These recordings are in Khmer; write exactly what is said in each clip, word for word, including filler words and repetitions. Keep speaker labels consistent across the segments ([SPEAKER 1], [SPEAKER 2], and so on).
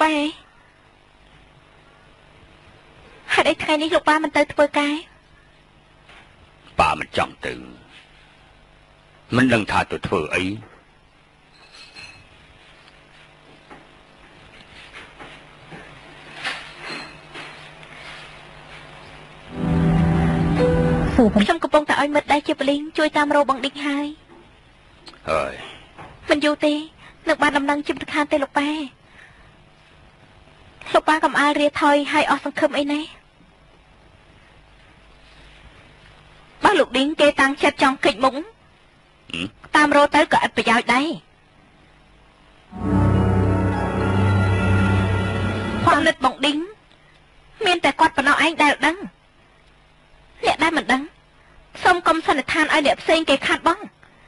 [SPEAKER 1] ប៉ែហេតុអីថ្ងៃនេះលោកប៉ាមិនទៅធ្វើការ
[SPEAKER 2] ប៉ាមិនចង់ទៅមិនដឹងថាទៅធ្វើអី
[SPEAKER 1] ខ្ញុំកំពុងតែឲ្យមិត្តដែលជាប៉លីងជួយតាមរោបងឌីងហើយ
[SPEAKER 2] ហើយ
[SPEAKER 1] មិនយូរទេនឹងបានដំណឹងជិះទៅខាងទេលោកប៉ែលោកប៉ាកំអល់រាថយហើយអស់សង្ឃឹមអីណែបើលោកឌីងគេតាំងចិត្តចង់គេចមុខតាមរោទៅក៏ឥតប្រយោជន៍ដែរផលិតបងឌីងមានតែគាត់ប៉ុណ្ណោះឯងដែលដឹងអ្នកដែលមិនដឹងសូមកុំសន្និដ្ឋានឲ្យអ្នកផ្សេងគេខាត់បង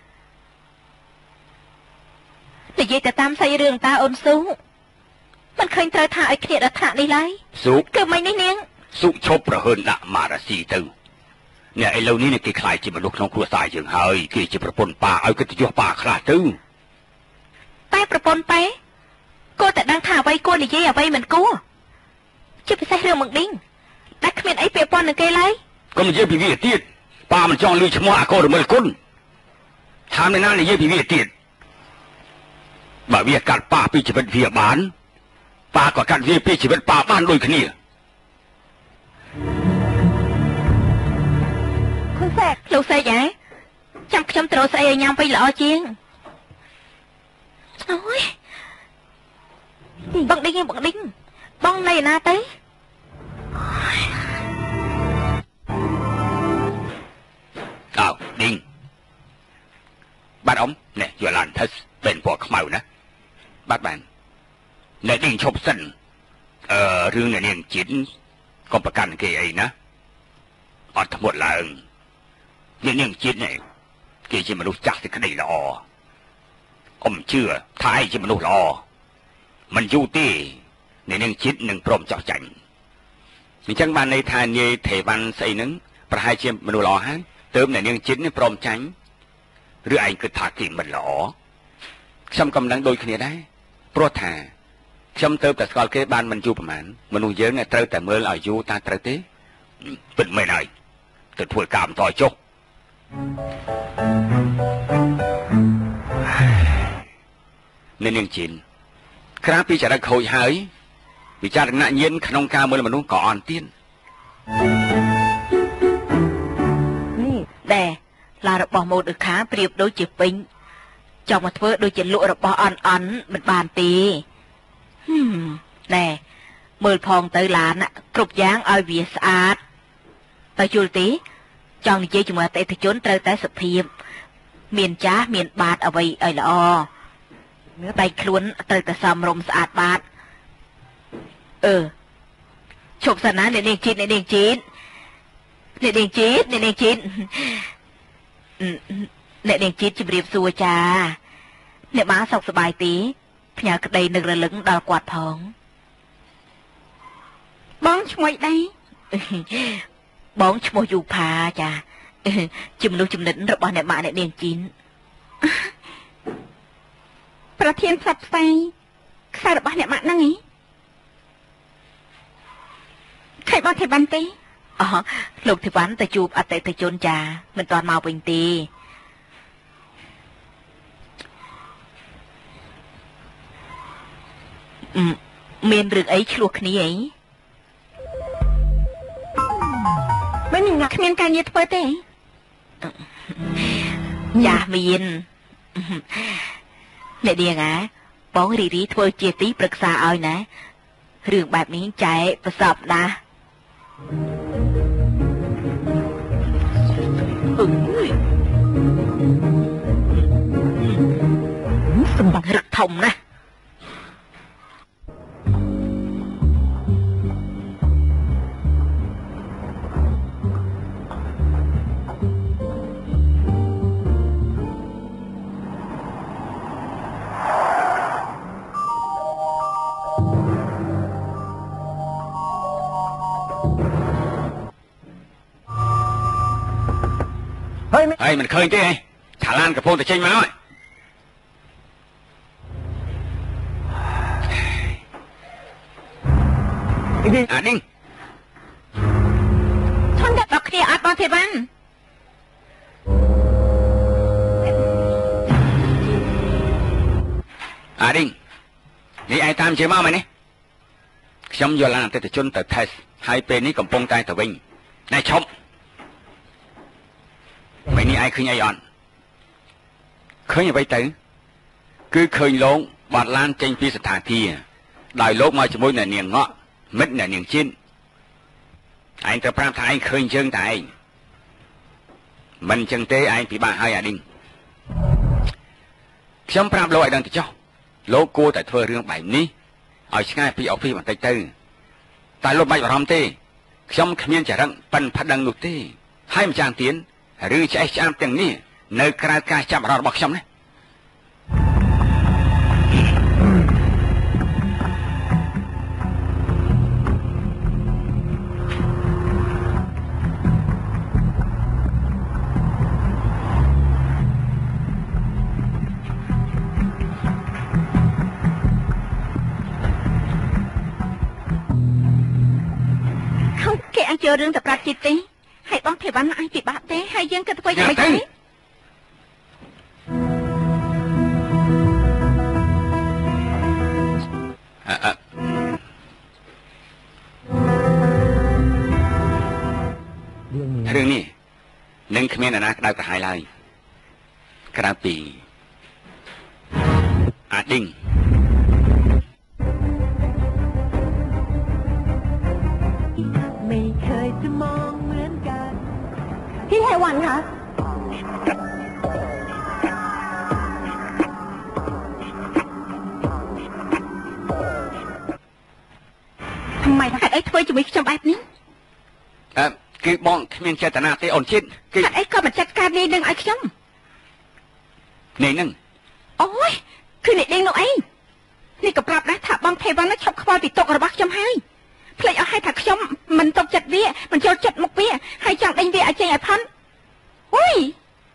[SPEAKER 1] និយាយទៅតាមសាច់រឿងតាអូនស៊ូមិនឃើញត្រូវថាឲ្យគ្នាដល់ថ្នាក់នេះឡើយ
[SPEAKER 2] ស៊ូ
[SPEAKER 1] គឺមិននេះនាង
[SPEAKER 2] ស៊ូឈប់ប្រហើនដាក់ម៉ារ៉ាស៊ីទៅអ្នកឥឡូវនេះគេខ្លាចជាមនុស្សក្នុងគ្រួសារយើងហើយគេជាប្រពន្ធប៉ាឲ្យកិត្តិយសប៉ាខ្លះទៅ
[SPEAKER 1] តែប្រពន្ធប៉ែគួរតែដឹងថាអ្វីគួរនិយាយអ្វីមិនគួរជាពិសេសរឿងមកឌីងដែលគ្មានអីពាក់ព័ន្ធនឹងគេឡើយក
[SPEAKER 2] ុំនិយាយពីវាទៀតប៉ាមិនចង់ឮឈ្មោះអាកូនរមិលគុណថាមិនណានិយាយពីវាទៀតបើវាកាត់ប៉ាពីជីវិតវាបានប៉ាក៏កាត់វាពីជីវិតប៉ាបានដូចគ្នា
[SPEAKER 1] คุณแสกលោកសេកហ៎ចាំខ្ញុំត្រូវស្អីឲ្យញ៉ាំវិញល្អជាងអូយបងឌីងបងឌីងបងនៅណាទៅ
[SPEAKER 2] អើឌីងបាទអ៊ំនេះយូឡានថឹសเป็นពណ៌ខ្មៅណាបាទបានអ្នកឌីងឈប់សិនអឺរឿងអ្នកនាងជាតិកុំប្រកាន់គេអីណាអត់ធ្មត់ឡើងអ្នកនាងជាតិនេះគេជាមនុស្សចាស់សេចក្តីល្អអ៊ំជឿថាឯងជាមនុស្សល្អមិនយូរទេអ្នកនាងជាតិនឹងព្រមចោះចាញ់អញ្ចឹងបានន័យថានាយទេវ៉ាន់ស្អីហ្នឹងប្រហែលជាមនុស្សល្អហើយទើបអ្នកនាងជាតិនេះព្រមចាញ់ឬឯងគិតថាគេមិនល្អខ្ញុំកំនឹងដូចគ្នាដែរព្រោះថាខ្ញុំទៅតែស្គាល់គេបានមិនយូរប្រហែលមនុស្សយើងត្រូវតែមើលឲ្យយូរតាត្រូវទេពិតមែនហើយទៅធ្វើការបន្តចុះអ្នកនាងជីនក្រៅពីចរិតខូចហើយវិចារណញ្ញាណក្នុងការមើលមនុស្សក៏អន់ទៀត
[SPEAKER 1] នេះដែរឡារបស់ម៉ូតអ៊ឺខាប្រៀបដូចជាពេញចង់មកធ្វើដូចជាលក់របស់អន់អន់មិនបានទេហឹមណែមើលផងទៅឡានគ្រប់យ៉ាងឲ្យវាស្អាតតែយល់ទេចង់និយាយជាមួយអតិថិជនត្រូវតែសុភាពមានចាស់មានបាតអ្វីឲ្យល្អដៃខ្លួនត្រូវតែសមរម្យស្អាតបាតអឺឈប់សិនណាអ្នកនាងជាតិអ្នកនាងជាតិអ្នកនាងជាតិអ្នកនាងជាតិអ្នកនាងជាតិជម្រាបសួរចាអ្នកម៉ាសុខសប្បាយទេផ្ញើក្តីនឹករលឹងដល់គាត់ផងបងឈ្មោះដែរបងឈ្មោះយូផាចាជាមនុស្សចំណិតរបស់អ្នកម៉ាក់អ្នកនាងជីនប្រធានផ្សព្វផ្សាយខ្សែរបស់អ្នកម៉ាក់ហ្នឹងឯងខៃបងទេបានទេអូលោកទេវ៉ាន់ទៅជួបអតិថិជនចាមិនទាន់មកវិញទេមានរឿងអីឆ្លោះគ្នាអីមិនមានគ្មានការងារធ្វើទេចាមានអ្នកនាងអាបងរីរីធ្វើជាទីប្រឹក្សាឲ្យណារឿងបែបនេះចែកប្រសពណាអឺសម្បត្តិរឹកធំណា
[SPEAKER 2] ហើយមិនឃើញទេឆាឡានកំពុងតែចេញមកហើយអាឌីង
[SPEAKER 1] ឈុនដាក់ដល់គ្នាអត់បងទេវ៉ាន់
[SPEAKER 2] អាឌីងនេះឯងតាមជើងមកមែនទេខ្ញុំយកឡានអតិថិជនទៅ test ហើយពេលនេះកំពុងតែទៅវិញណែឈប់មិននេះឯងឃើញអីអត់ឃើញអ្វីទៅគឺឃើញលោកបាត់ឡានចេញពីស្ថានភាពដោយលោកមកជាមួយអ្នកនាងងក់មិត្តអ្នកនាងជិនឯងទៅប្រាប់ថាឯងឃើញជើងតែឯងមិនចឹងទេឯងពិបាកហើយអាឌីងខ្ញុំប្រាប់លោកឲ្យដឹងទៅចុះលោកគួរតែធ្វើរឿងបែបនេះឲ្យឆ្ងាយពីអอฟហ្វិសបន្តិចទៅតែលោកបាច់បារម្ភទេខ្ញុំគ្មានចរិតប៉ិនផាត់ដឹងនោះទេហើយម្ចាស់ទៀនឬឆ្អេះឆ្អាមទាំងនេះនៅក្រៅការចាប់អារម្មណ៍របស់ខ្ញុំណា
[SPEAKER 1] គេអាចយករឿងទៅប្រាប់ជាតិទេហើយបងទេវ៉ាន់អាចពិបាកទេហើយយើងគិតធ្វើយ៉ាងម៉េចទេ
[SPEAKER 2] រឿងនេះនឹងគ្មានអ្នកណាក្តៅក្រហាយឡើយក្រៅពីអាឌីង
[SPEAKER 1] พี่ไทวันคะทำไมถึงไอ้ถ้วยจะไม่จำแบบนี้
[SPEAKER 2] เออคือบองគ្មានចេតនាទេអូនជិត
[SPEAKER 1] គឺไอ้ក៏មិនចាត់ការនេះនឹងឲ្យខ្ញុំ
[SPEAKER 2] នេះនឹង
[SPEAKER 1] អូយគឺនេះដេញនោះអីនេះក៏ប្រាប់ដែរថាបងថេវ៉ាន់ឈប់ខ្វល់ពីទុករបស់ខ្ញុំហើយភ្លេចអស់ឲ្យថាខ្ញុំមិនទុកចិត្តវាមិនចូលចិត្តមុខវាហើយចង់ដេញវាឲ្យចេញឲ្យផុនអូយ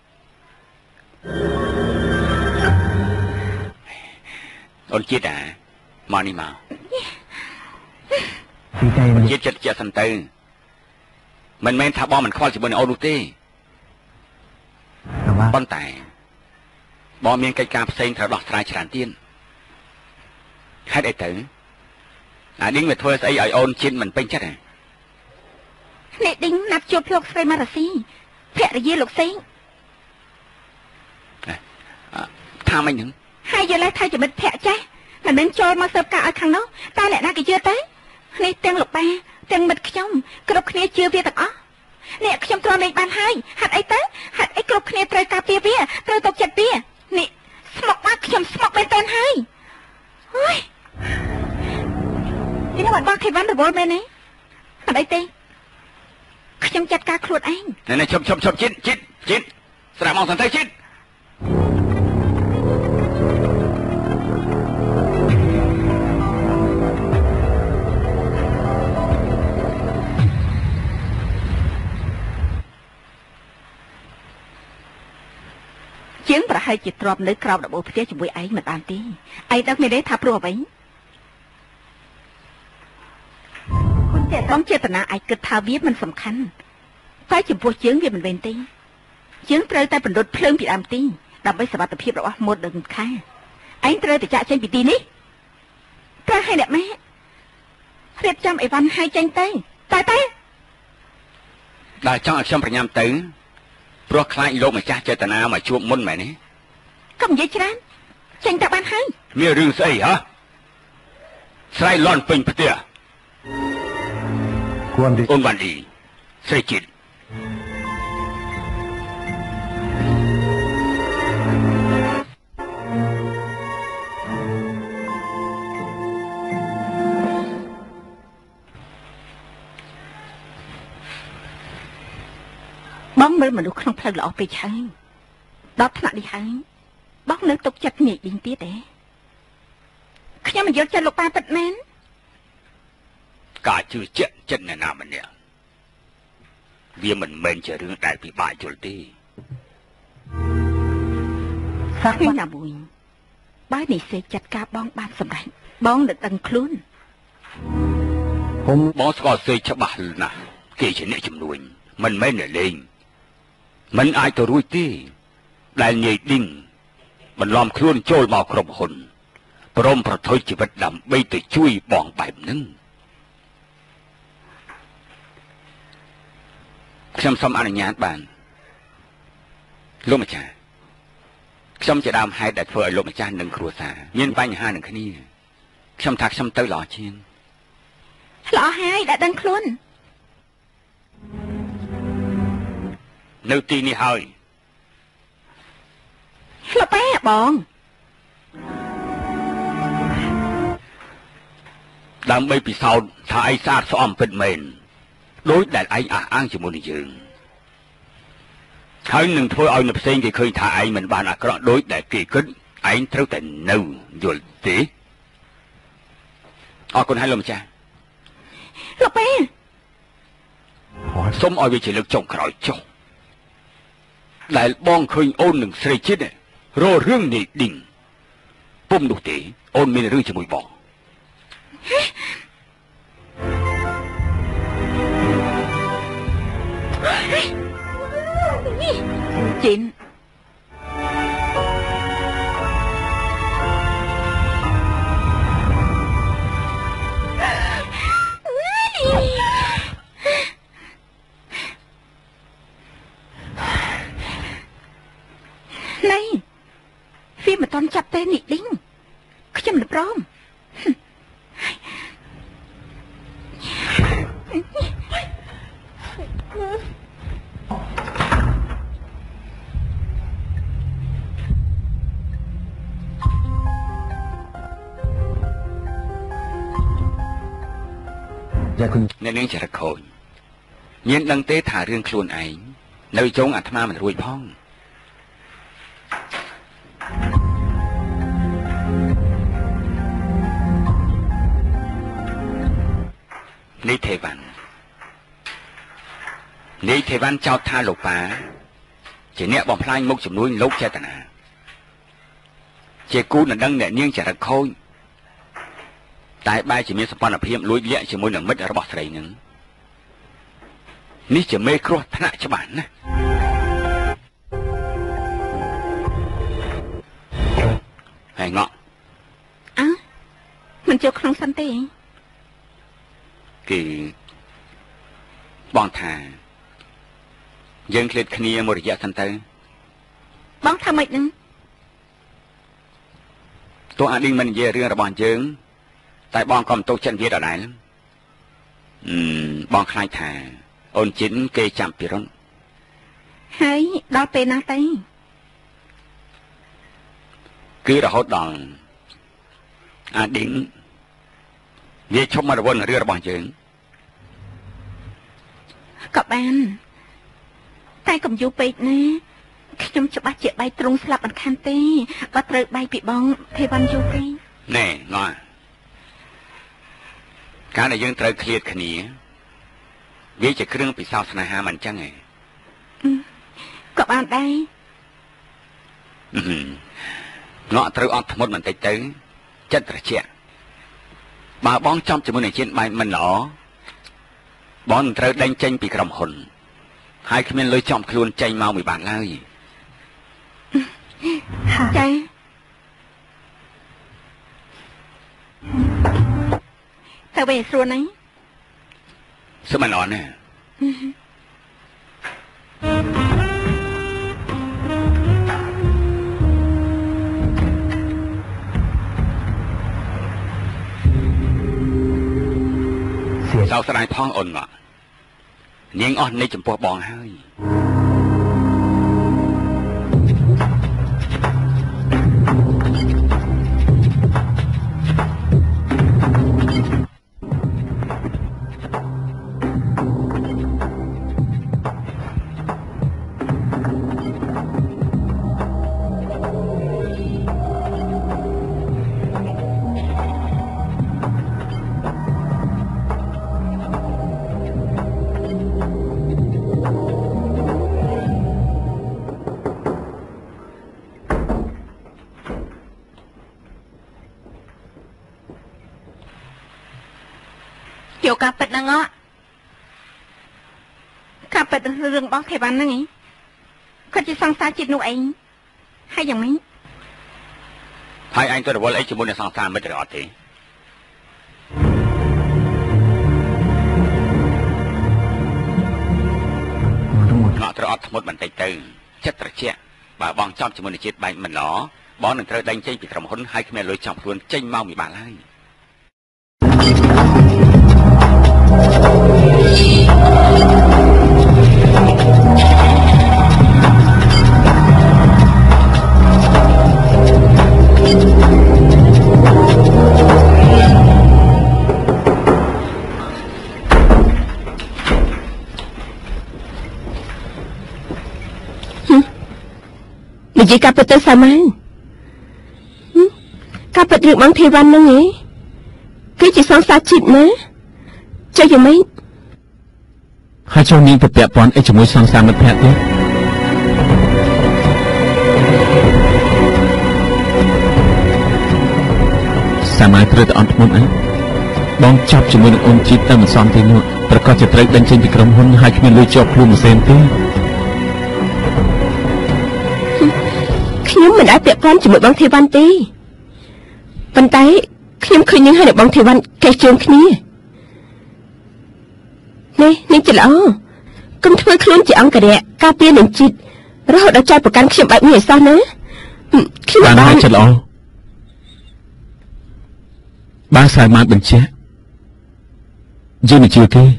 [SPEAKER 2] អូនជាតិអាមកនេះមកជាតិចិត្តជាសិនទៅមិនមែនថាបងមិនខ្វល់ជាមួយនឹងអូននោះទេប៉ុន្តែបងមានកិច្ចការផ្សេងត្រូវដោះស្រាយច្រើនទៀតហេតុអីទៅអាឌីងវាធ្វើស្អីឲ្យអូនជាតិមិនពេញចិត្តហ៎
[SPEAKER 1] នេះឌីងណាត់ជួបលោកស្រីម៉ារ៉ាស៊ីភរិយាលោកសេង
[SPEAKER 2] ថាមិនហ្នឹង
[SPEAKER 1] ហើយយល់ថាជាមិត្តភក្តិចាស់មិនមែនចូលមកស៊ើបការឲ្យខាងនោះតែអ្នកណាក៏យល់ទៅនេះទាំងលោកបាទាំងមិត្តខ្ញុំគ្រប់គ្នាជឿវាទាំងអស់នេះខ្ញុំទ្រាំលេងបានហើយហាត់អីទៅហាត់អីគ្រប់គ្នាត្រូវការពារវាត្រូវទុកចិត្តវានេះស្មុកមកខ្ញុំស្មុកមែនតើហើយអើយនេះមកបងខេវ៉ាន់រវល់មែនទេអត់អីទេខ្ញុំចាត់ការខ្លួនឯង
[SPEAKER 2] ណែណែឈប់ឈប់ឈប់ជិតជិតជិតស្រាប់មកសិនទៅជិត
[SPEAKER 1] ជាងប្រហែលជាទ្រាំនៅក្រោមដំបូលផ្ទះជាមួយឯងមិនបានទេឯងដឹងមានទេថាព្រោះអ្វីបងចេតនាឯងគិតថាវាមិនសំខាន់តែចំពោះយើងវាមិនមែនទេយើងត្រូវតែបណ្ដុតភ្លើងពីដើមទីដើម្បីសុវត្ថិភាពរបស់មុតនឹងខាឯងត្រូវតែចាក់ចេញពីទីនេះតែឲ្យអ្នកម៉ែរៀបចំអីវ៉ាន់ឲ្យចេញទៅតែតែ
[SPEAKER 2] ដល់ចង់ឲ្យខ្ញុំប្រញាំទៅព្រោះខ្លាចលោកម្ចាស់ចេតនាមកជួបមុនមែនទេ
[SPEAKER 1] កុំនិយាយច្រើនចេញទៅបានហើយ
[SPEAKER 2] មានរឿងស្អីហ៎ស្រ័យលន់ពេញផ្ទះអូនវ៉ាន់ឌីស្រីជាតិ
[SPEAKER 1] បងមើលមនុស្សក្នុងផ្លូវល្អពេកហើយដល់ថ្នាក់នេះហើយបងនៅទុកចិត្តញែកឌីងទៀតទេខ្ញុំមិនយល់ចិត្តលោកប៉ាពិតមែន
[SPEAKER 2] ការជឿជាក់ចិត្តអ្នកណាម្នាក់វាមិនមែនជារឿងដែលពិបាកយល់ទេ
[SPEAKER 1] សាក់ណាមួយបើនេះសេចចាត់ការបងបានសម្រេចបងនឹងដឹងខ្លួន
[SPEAKER 2] បងស្គាល់សេច្បាស់ណាស់គេជាអ្នកជំនួញមិនមែនអ្នកលេងមិនអាចទៅរួចទេដែលនាយឌីងបន្លំខ្លួនចូលមកក្រុមហ៊ុនព្រមប្រថុយជីវិតដើម្បីទៅជួយបងបែបហ្នឹងខ្ញុំសូមអនុញ្ញាតបានលោកម្ចាស់ខ្ញុំជាដើមហេតុដែលធ្វើឲ្យលោកម្ចាស់និងគ្រួសារមានបញ្ហានឹងគ្នាខ្ញុំថាខ្ញុំទៅល្អជាង
[SPEAKER 1] ល្អហើយដែលដឹងខ្លួន
[SPEAKER 2] នៅទីនេះហើយ
[SPEAKER 1] លោកប៉ែបង
[SPEAKER 2] ដើម្បីពិសោធន៍ថាឯងស្អាតស្អំពិតមែនដោយដែលឯងអះអាងជាមួយនឹងយើងហើយនឹងធ្វើឲ្យអ្នកផ្សេងគេឃើញថាឯងមិនបានអាក្រក់ដោយដែលគេគិតឯងត្រូវតែនៅយល់ទេអរគុណហើយលោកម្ចាស់
[SPEAKER 1] លោកប៉ែ
[SPEAKER 2] សូមឲ្យវាជាលើកចុងក្រោយចុះដែលបងឃើញអូននឹងស្រីជាតិរករឿងនេះឌីងពុំនោះទេអូនមានរឿងជាមួយបង
[SPEAKER 1] ជីនណៃវាមិនតន់ចាប់ទេនេះឌីងខ្ញុំមិនព្រម
[SPEAKER 2] អ្នកនាងចរិតខូចមានដឹងទេថារឿងខ្លួនឯងនៅចុងអាត្មាមិនរួចផងនេះទេវ៉ាន់នេះទេវ៉ាន់ចោទថាលោកប៉ាជាអ្នកបំផ្លាញមុខចំនួនលោកចេតនាជាគូដណ្ដឹងអ្នកនាងចរិតខូចតែបែរជាមានសម្ព័ន្ធភាពលួចលាក់ជាមួយនឹងមិត្តរបស់ស្រីនឹងនេះជាមេគ្រោះថ្នាក់ច្បាស់ណាស់ហើយងក់
[SPEAKER 1] អើមិនចូលក្នុងសិនទេ
[SPEAKER 2] គឺបងថាយើងឃ្លាតគ្នាមួយរយៈសិនទៅ
[SPEAKER 1] បងថាម៉េចនឹង
[SPEAKER 2] តួអាឌីងមិននិយាយរឿងរបស់យើងតែបងក៏មិនទោសចិត្តវាដដែលអឺបងខ្លាចថាអូនជិនគេចាំពីរុន
[SPEAKER 1] ហើយដល់ពេលណាទៅ
[SPEAKER 2] គឺរហូតដល់អាឌីងវាឈប់មករវល់រឿងរបស់យើង
[SPEAKER 1] ក៏បានតែកុំយូរពេកណាខ្ញុំច្បាស់ជាបែកទ្រង់ស្លាប់មិនខានទេបើត្រូវបែកពីបងទេវ៉ាន់យូរពេក
[SPEAKER 2] ណែងល់ការដែលយើងត្រូវឃ្លាតគ្នាវាជាគ្រឿងពិសោធន៍ស្នេហាមិនអញ្ចឹងឯង
[SPEAKER 1] ក៏បានដែរ
[SPEAKER 2] ងក់ត្រូវអត់ធ្មត់បន្តិចទៅចិត្តត្រជាក់បើបងចំជាមួយនឹងជាតិបែបមិនល្អបងត្រូវដេញចេញពីក្រុមហ៊ុនហើយគ្មានលុយចំខ្លួនចេញមកមិនបានឡើយ
[SPEAKER 1] ចាទៅវិញស្រួលណាស់
[SPEAKER 2] សុំមិនអត់ណាសោកស្ដាយផងអូនមកនាងអស់នៃចំពោះបងហើយ
[SPEAKER 1] យកការពិតហ្នឹងអត់ការពិតរឿងរបស់ថេវ៉ាន់ហ្នឹងឯងគាត់ជាសង្សារជាតិនោះឯងហើយយ៉ាងម៉េច
[SPEAKER 2] ហើយអញទៅរវល់អីជាមួយនឹងសង្សារមិត្តឬអត់ទេងក់ត្រូវអត់ធ្មត់បន្តិចទៅចិត្តត្រជាក់បើបងចប់ជាមួយនឹងជាតិបែកមិនឡបងនឹងត្រូវដេញចេញពីក្រុមហ៊ុនហើយគ្មានលុយចំខ្លួនចេញមកមិនបានហើយ
[SPEAKER 3] និយាយការពិតទៅសាម៉ៅការពិតរឿងបងធីវ៉ាន់ហ្នឹងឯងគឺជាសង្សារជាតិណាចុះយ៉ាងម៉េច
[SPEAKER 4] ហើយចូលនាងទៅពាក់ព័ន្ធអីជាមួយសង្សារមិត្តភក្តិទៀតសាម៉ៅត្រូវតែអត់ធ្មត់អីបងចាប់ជាមួយនឹងអូនជីតទៅមិនសមទេនោះប្រកាសជាត្រូវដេញចេញពីក្រុមហ៊ុនហើយគ្មានលុយជាប់ខ្លួនមួយសេនទេ
[SPEAKER 3] ខ្ញុំមិនអាចពាក់ព័ន្ធជាមួយបងធីវ៉ាន់ទេប៉ុន្តែខ្ញុំឃើញនាងហើយនឹងបងធីវ៉ាន់កេះជើងគ្នានេះនាងច្រឡំកុំធ្វើខ្លួនជាអង្គរៈការពារនឹងជីតរហូតដល់ចោទប្រកាន់ខ្ញុំបែបនេះឲ្យសោះណាខ្ញុំ
[SPEAKER 4] បានហើយច្រឡំបានសាយមកបញ្ជាក់យើងមិនជឿទេ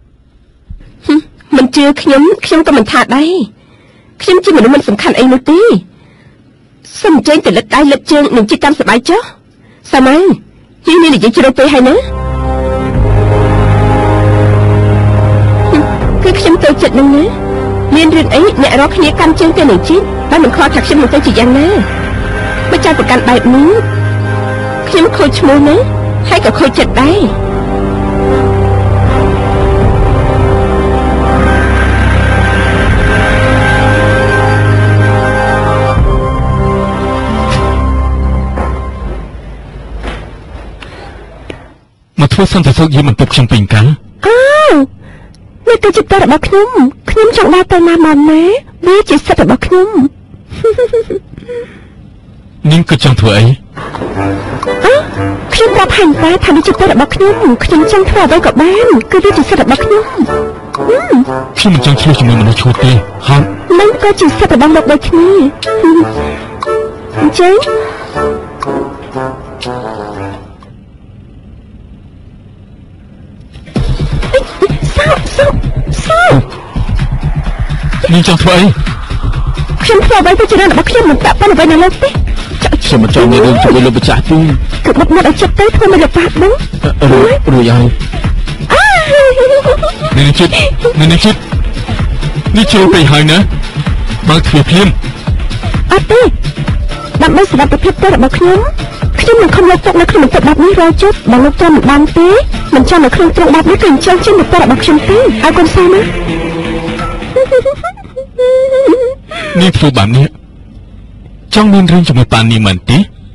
[SPEAKER 3] មិនជឿខ្ញុំខ្ញុំក៏មិនថាដែរខ្ញុំជាមនុស្សមិនសំខាន់អីនោះទេសុំចេញទៅលិតដៃលិតជើងនឹងជីកតាមសបាយចុះសាម៉ៅយើងមាននិយាយជ្រុលពេកហើយណាគឺខ្ញុំទៅចិត្តនឹងណាមានរឿងអីអ្នករកគ្នាកាន់ជើងទៅនឹងជីកបើមិនខ្វល់ថាខ្ញុំនឹងទៅជាយ៉ាងណាបើចោលប្រកាន់បែបនេះខ្ញុំខូចឈ្មោះណាហើយក៏ខូចចិត្តដែរ
[SPEAKER 4] មកធ្វើសន្តិសុខយើងមិនពុកខ្ញុំពេញកាល
[SPEAKER 3] អើនេះគឺជាចិត្តរបស់ខ្ញុំខ្ញុំចង់ដើរទៅណាមកណាវាជាសិទ្ធិរបស់ខ្ញុំ
[SPEAKER 4] នាងក៏ចង់ធ្វើអី
[SPEAKER 3] អើខ្ញុំប្រាប់ហាញ់តាថាវាជាចិត្តរបស់ខ្ញុំខ្ញុំចង់ធ្វើអ្វីក៏បានគឺវាជាសិទ្ធិរបស់ខ្ញុំ
[SPEAKER 4] ខ្ញុំមិនចង់ឆ្លោះជាមួយមនុស្សឈួតទេហើយ
[SPEAKER 3] នឹងក៏ជាសិទ្ធិរបស់លោកដូចគ្នាអញ្ចឹង
[SPEAKER 4] នាងចង់ធ្វើអី
[SPEAKER 3] ខ្ញុំធ្វើអ្វីទៅជារបស់ខ្ញុំមិនតាក់ប៉ុនអ្វីណាលោកទេ
[SPEAKER 4] ខ្ញុំមិនចង់មានរឿងជាមួយលោកម្ចាស់ទេ
[SPEAKER 3] គឺបុកមកឲ្យចិត្តទៅធ្វើមិនលបាក់ហ្នឹង
[SPEAKER 4] រួចរួចហើយនាងចិត្តនាងចិត្តនេះចូលទៅហើយណាបើកទ្វារភ្លាម
[SPEAKER 3] អត់ទេដើម្បីសុវត្ថិភាពទៅរបស់ខ្ញុំខ្ញុំមិនខំយកទុកនៅក្នុងបន្ទប់បែបនេះរយជប់បើលោកចាំមិនបានទេមិនចាំនៅក្នុងទ្រង់បែបនេះគឺអញ្ចឹងជាបន្ទប់របស់ខ្ញុំទេឲ្យកូនសាណា
[SPEAKER 4] នាងធ្វើបែបនេះចង់មានរឿងជាមួយប៉ានីមិនទេ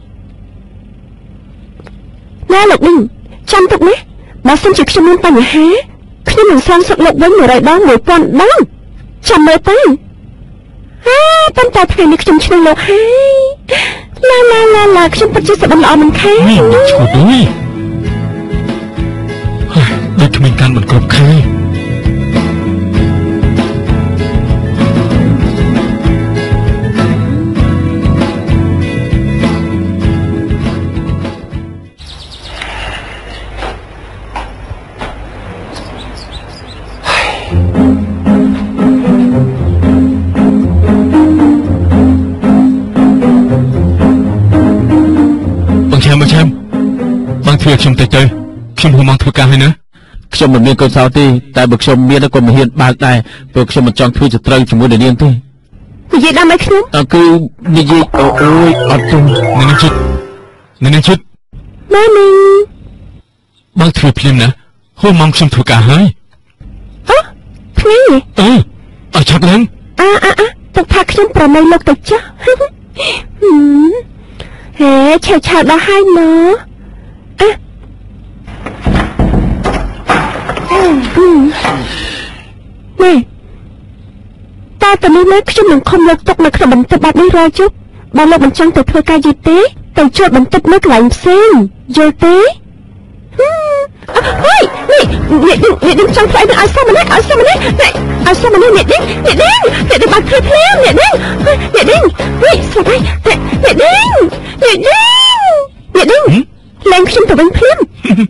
[SPEAKER 3] ណាលោកនេះចាំទុកណាបើសិនជាខ្ញុំមានបញ្ហាខ្ញុំនឹងសងសឹកលោកវិញមួយរយដងមួយពាន់ដងចាំមើលទៅហេប៉ុន្តែថ្ងៃនេះខ្ញុំឆ្លងលោកហើយឡាឡាឡាឡាខ្ញុំពិតជាសប្បាយល្អមិនខាន
[SPEAKER 4] នេះឈប់អើយដូចគ្មានការមិនគ្រប់ខែធ្វើខ្ញុំទៅទៅខ្ញុំហៅមកធ្វើការហើយណា
[SPEAKER 5] ខ្ញុំមិនមានកូនសោទេតែបើខ្ញុំមានក៏មិនហ៊ានបើកដែរព្រោះខ្ញុំមិនចង់ធ្វើជាត្រូវជាមួយនឹងនាងទេ
[SPEAKER 3] និយាយដល់មកខ្ញុំ
[SPEAKER 5] អើគឺនិយាយអូយអត់ទេ
[SPEAKER 4] នាងចិត្តនាងចិត្ត
[SPEAKER 3] ម៉ែមី
[SPEAKER 4] បើធ្វើភ្លាមណាហូរមកខ្ញុំធ្វើការហើយ
[SPEAKER 3] អូថ្ងៃ
[SPEAKER 4] អឺអត់ឆាប់ឡើង
[SPEAKER 3] អើអើទុកថាខ្ញុំប្រមៃលោកទៅចាស់ហេឆៅឆៅដល់ហើយណ៎អតនេះណាខ្ញុំនឹងខំយកទុកនៅក្នុងបន្ទប់បាត់នេះរាល់ជប់បើលោកមិនចង់ទៅធ្វើការយឺតទេទៅជួលបន្ទប់នៅកន្លែងផ្សេងយល់ទេហេនេះនេះនេះនេះចង់ផ្លាយទៅឲ្យសមនេះឲ្យសមនេះឲ្យសមនេះនេះនេះនេះនេះនេះបាត់ភ្លាមនេះនេះនេះនេះនេះស្លាប់ហើយនេះនេះនេះនេះនេះឡើងខ្ញុំទៅវិញភ្លាម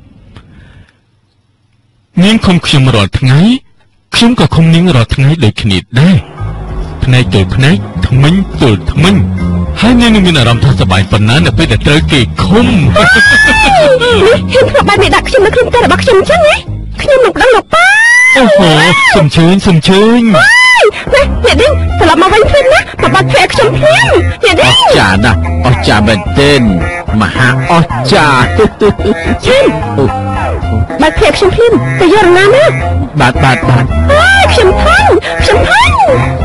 [SPEAKER 4] នាងខំខ្ញុំរាល់ថ្ងៃខ្ញុំក៏ខំនាងរាល់ថ្ងៃដូចគ្នាដែរភ្នែកទល់ភ្នែកថ្មិញទល់ថ្មិញហើយនាងមានអារម្មណ៍ថាសប្បាយប៉ុណ្ណានៅពេលដែលត្រូវគេឃុំ
[SPEAKER 3] ហ៊ានធ្វើបែបនេះដាក់ខ្ញុំនៅក្នុងផ្ទះរបស់ខ្ញុំអញ្ចឹងណាខ្ញុំមិនដឹងលោកប៉ា
[SPEAKER 4] អូហូសុំជើញសុំជើញ
[SPEAKER 3] នេះនេះនេះត្រឡប់មកវិញភ្លាមណាមកបាត់ភ្នែកខ្ញុំភ្លាមនេះនេះ
[SPEAKER 4] អស្ចារ្យណាស់អស្ចារ្យមែនទែនមហាអស្ចារ្យ
[SPEAKER 3] ឈិនបាត់ភ្នែកខ្ញុំភ្លាមទៅយករណាណា
[SPEAKER 4] បាទបាទបាទ
[SPEAKER 3] ខ្ញុំថងខ្ញុំថង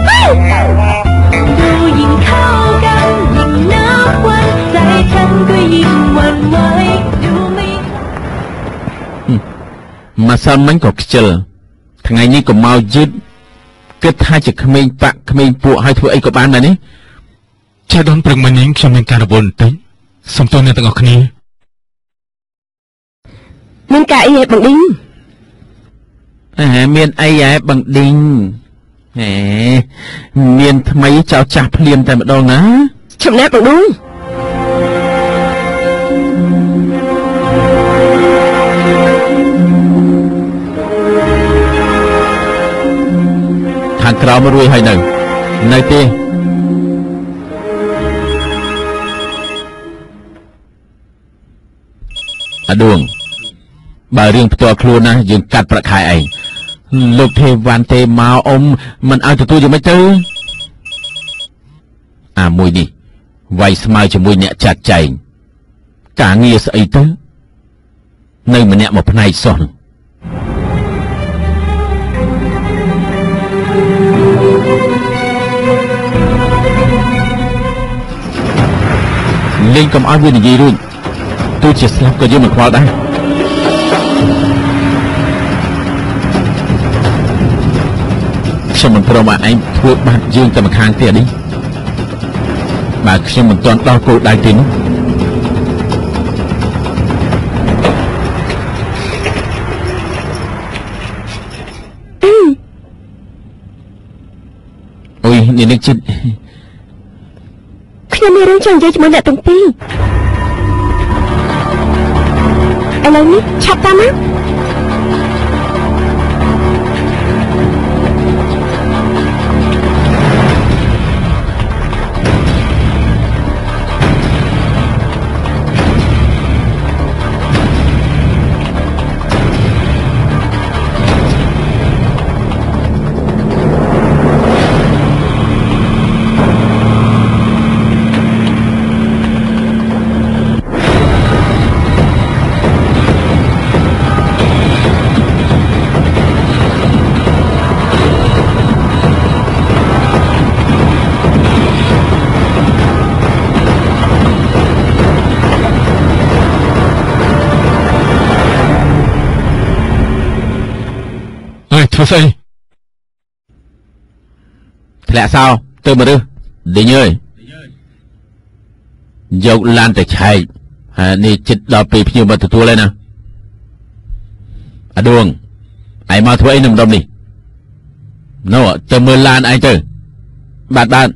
[SPEAKER 6] 都ยิ่งเข้ากันยิ่งนับวันใจฉันก็ยิ่งหวั่นไหวดูไม่
[SPEAKER 4] ម្សិលមិញក៏ខ្ជិលថ្ងៃនេះក៏មកយឺតគិតថាជាក្មេងបាក់ក្មេងពួកឲ្យធ្វើអីក៏បានដែរនេះចាដនព្រឹកមិញខ្ញុំមានការរវល់បន្តិចសូមទោសអ្នកទាំងអស់គ្នា
[SPEAKER 3] មានការអីឯងបងឌីង
[SPEAKER 4] អើមានអីឯងបងឌីងហេមានថ្មីចោលចាស់ភ្លាមតែម្ដងណា
[SPEAKER 3] ជំនះបងឌូង
[SPEAKER 4] ខាងក្រៅមករួយហើយនៅនៅទេអាដួងបើរឿងផ្ទាល់ខ្លួនណាយើងកាត់ប្រាក់ខែឯងលោកទេវ៉ាន់ទេមកអ៊ំមិនឲ្យទទួលយ៉ាងម៉េចទៅអាមួយនេះវាយស្មើជាមួយអ្នកចាត់ចែងការងារស្អីទៅនៅម្នាក់មកផ្នែកសោះលេងកុំឲ្យវានិយាយរួចទោះជាស្លាប់ក៏យើងមិនខ្វល់ដែរខ្ញុំមិនព្រមឲ្យឯងធ្វើបាត់យើងទៅម្ខាងទៀតនេះបើខ្ញុំមិនទាន់ដល់គោលដៅទេនោះអូយនេះនឹកចិត្ត
[SPEAKER 3] ខ្ញុំមានរឿងចង់និយាយជាមួយអ្នកទាំងពីរឥឡូវនេះឆាប់តាមណា
[SPEAKER 4] ធ្វើស្អីធ្លាក់សោទៅមើលឌីងអើយយកឡានទៅឆែកហើយនេះចិត្តដល់ពេលភ្ញៀវមកទទួលហើយណាអាដួងឯងមកធ្វើអីនៅម្ដុំនេះណូទៅមើលឡានឯងទៅបាទបាទ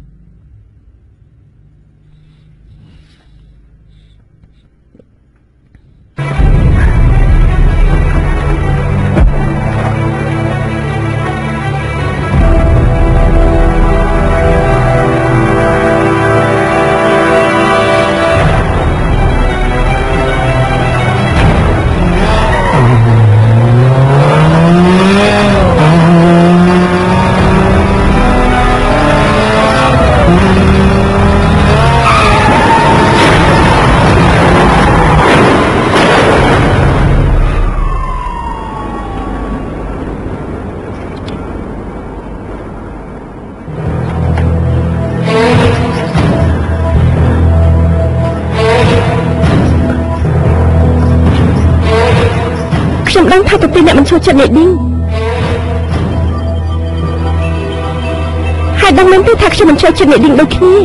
[SPEAKER 4] ដឹងថាទៅពីអ្នកមិនឈរចិត្តអ្នកឌីងហ
[SPEAKER 3] ហើយដឹងមែនទេថាខ្ញុំមិនចូលចិត្តអ្នកឌីងដូចគ្នា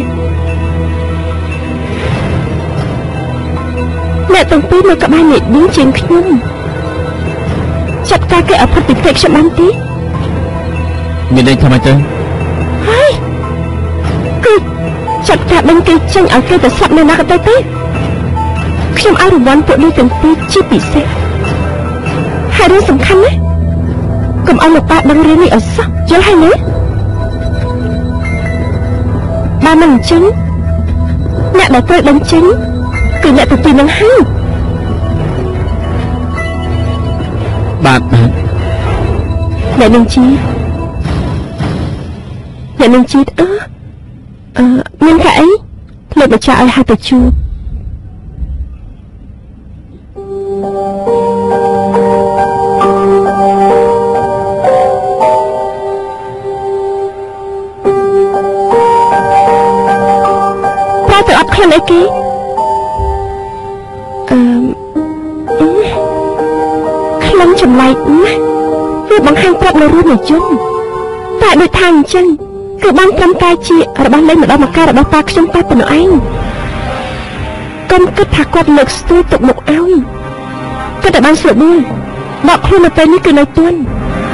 [SPEAKER 3] អ្នកទាំងពីរនៅក្បែរអ្នកឌីងជាងខ្ញុំចាត់ការគេអផុតពីផ្ទៃខ្ញុំបានទេ
[SPEAKER 5] មានន័យថាម៉េចទៅ
[SPEAKER 3] ហើយគឺចាត់ការដឹងគេចេញឲ្យគេទៅសាប់នៅណាក៏ទៅទេខ្ញុំឲ្យរង្វាន់ពួកនេះទាំងពីរជាពិសេសហើយរឿងសំខាន់ណាស់កុំឲ្យលោកប៉ាដឹងរឿងនេះឲ្យសោះយល់ហើយណាបើមិនអញ្ចឹងអ្នកដែលត្រូវដឹងចេញគឺអ្នកទាំងពីរនឹងហើយ
[SPEAKER 5] បាទបាទ
[SPEAKER 3] អ្នកនឹងជីអ្នកនឹងជីអឺអឺមានកាអីលោកម្ចាស់ឲ្យហៅទៅជួបទៅអត់ខ្លួនអីគេអឺខ្លងចម្លែកណាស់វាបង្ហាញប្រាប់នៅរស់និយមតែដូចថាអញ្ចឹងគឺបានត្រឹមតែជារបស់លេងម្ដងម្កាលរបស់ប៉ាខ្ញុំតែប៉ុណ្ណោះឯងកុំគិតថាគាត់លើកស្ទួយទុកមុខឲ្យគិតតែបានស្រួលដួលដកខ្លួននៅពេលនេះគឺនៅទន់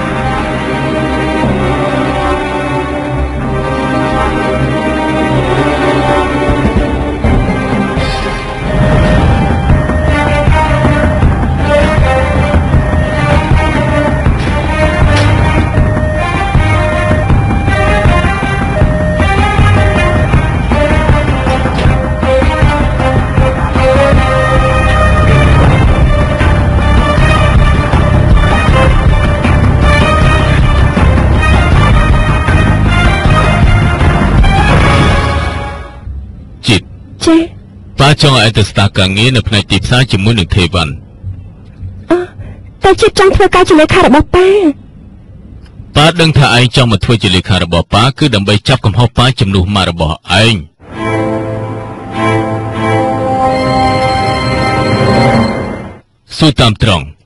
[SPEAKER 4] ចាប៉ាចង់ឲ្យទៅស្ដារការងារនៅផ្នែកទីផ្សារជាមួយនឹងទេវ៉ាន់
[SPEAKER 3] អឺតែជិតចង់ធ្វើការជាលេខារបស់ប៉ា
[SPEAKER 4] ប៉ាដឹងថាឯងចង់មកធ្វើជាលេខារបស់ប៉ាគឺដើម្បីចាប់កំហុសប៉ាជំនួសម៉ាក់របស់ឯងសួរតាមត្រង់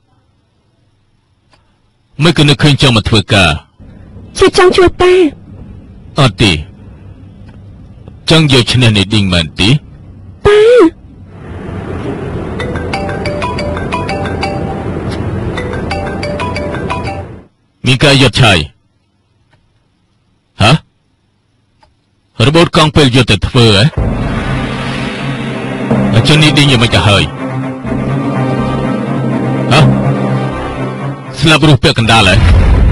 [SPEAKER 4] មិនគិតឃើញចង់មកធ្វើការ
[SPEAKER 3] ជិតចង់ជួយប៉ា
[SPEAKER 4] អត់ទេចង់យកឈ្នះនៃឌីងមែនទេ
[SPEAKER 3] ប៉ា
[SPEAKER 4] មានការយកឆាយហ៎របូតកង់ពេលយកទៅធ្វើហ៎អញ្ចឹងនេះឌីងយ៉ាងម៉េចទៅហើយហ៎ស្លាប់រស់ពាក់កណ្ដាលហ៎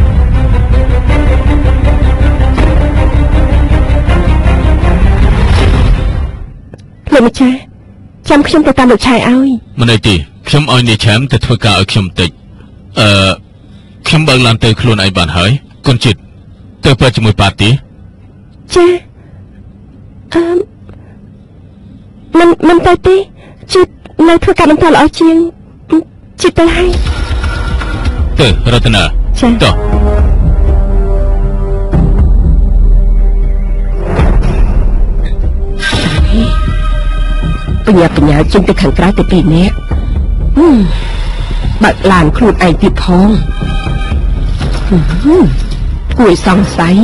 [SPEAKER 3] លោកម្ចាស់ចាំខ្ញុំទៅតាមលោកឆាយឲ្យ
[SPEAKER 4] មិនអីទេខ្ញុំឲ្យនាយឆាមទៅធ្វើការឲ្យខ្ញុំបន្តិចអឺខ្ញុំបើកឡានទៅខ្លួនឯងបានហើយកូនចិត្តទៅប៉ាជាមួយប៉ាទី
[SPEAKER 3] ចាអឺមិនមិនទៅទេចិត្តនៅធ្វើការបន្តល្អជាងចិត្តទៅហើយ
[SPEAKER 4] ទៅរតនា
[SPEAKER 3] ចា
[SPEAKER 4] តោះ
[SPEAKER 3] បញ្ញាបញ្ញាចេញទៅខាងក្រៅទៅពីអ្នកបើកឡានខ្លួនឯងទៀតផងគួរសង្ស័យ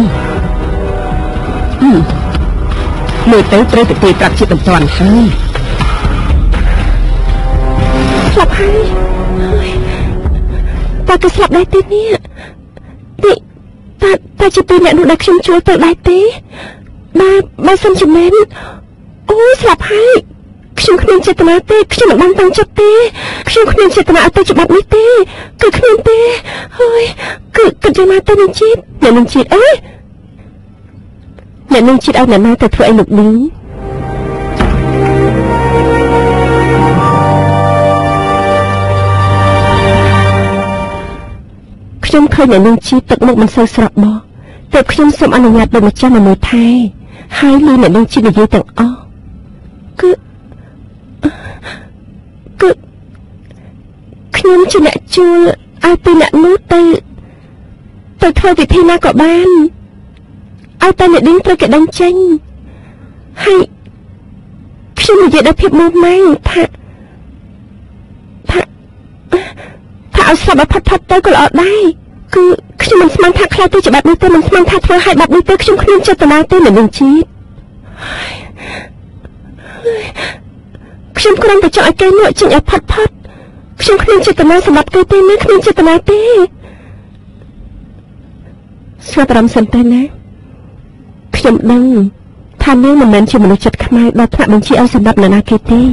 [SPEAKER 3] មើលទៅត្រូវទៅប្រាប់ជាតិមិនតាន់ហើយស្លាប់ហើយតើគេស្លាប់ដែរទេនេះនេះតើតើជាពីអ្នកនោះដែលខ្ញុំជួយទៅដែរទេបើបើសិនជាមែនអូស្លាប់ហើយខ្ញុំគ្មានចេតនាទេខ្ញុំមិនបានតាំងចិត្តទេខ្ញុំគ្មានចេតនាឲ្យទៅច្បាប់នេះទេគឺគ្មានទេហើយគឺគិតយ៉ាងណាទៅនឹងជាតិអ្នកនឹងជាតិអើយអ្នកនឹងជាតិឲ្យអ្នកណាទៅធ្វើអីលោកនេះខ្ញុំឃើញអ្នកនឹងជាតិទឹកមុខមិនសូវស្រស់បោះតែខ្ញុំសូមអនុញ្ញាតលោកម្ចាស់មកមើលថែហើយលឺអ្នកនឹងជាតិនិយាយទាំងអស់គឺគឺខ្ញុំជាអ្នកជួលឲ្យពីអ្នកនោះទៅទៅធ្វើវិធីណាក៏បានឲ្យតែអ្នកឌីងត្រូវគេដឹងចេញហើយខ្ញុំនិយាយដោយភាពមោះម៉ាំងថាថាថាឲ្យស្លាប់ឲ្យផុតផុតទៅក៏ល្អដែរគឺខ្ញុំមិនស្មានថាខ្លាចទៅច្បាប់នេះទេមិនស្មានថាធ្វើឲ្យបាត់នេះទេខ្ញុំគ្មានចេតនាទេអ្នកនាងជីតខ្ញុំគ្រាន់តែចង់ឲ្យគេលក់ចេញឲ្យផុតផុតខ្ញុំគ្មានចេតនាសម្រាប់គេទេណាគ្មានចេតនាទេស្ងាត់អារម្មណ៍សិនទៅណាខ្ញុំដឹងថានាងមិនមែនជាមនុស្សចិត្តខ្មៅដល់ថ្នាក់បញ្ជាឲ្យសម្រាប់នរណាគេទេ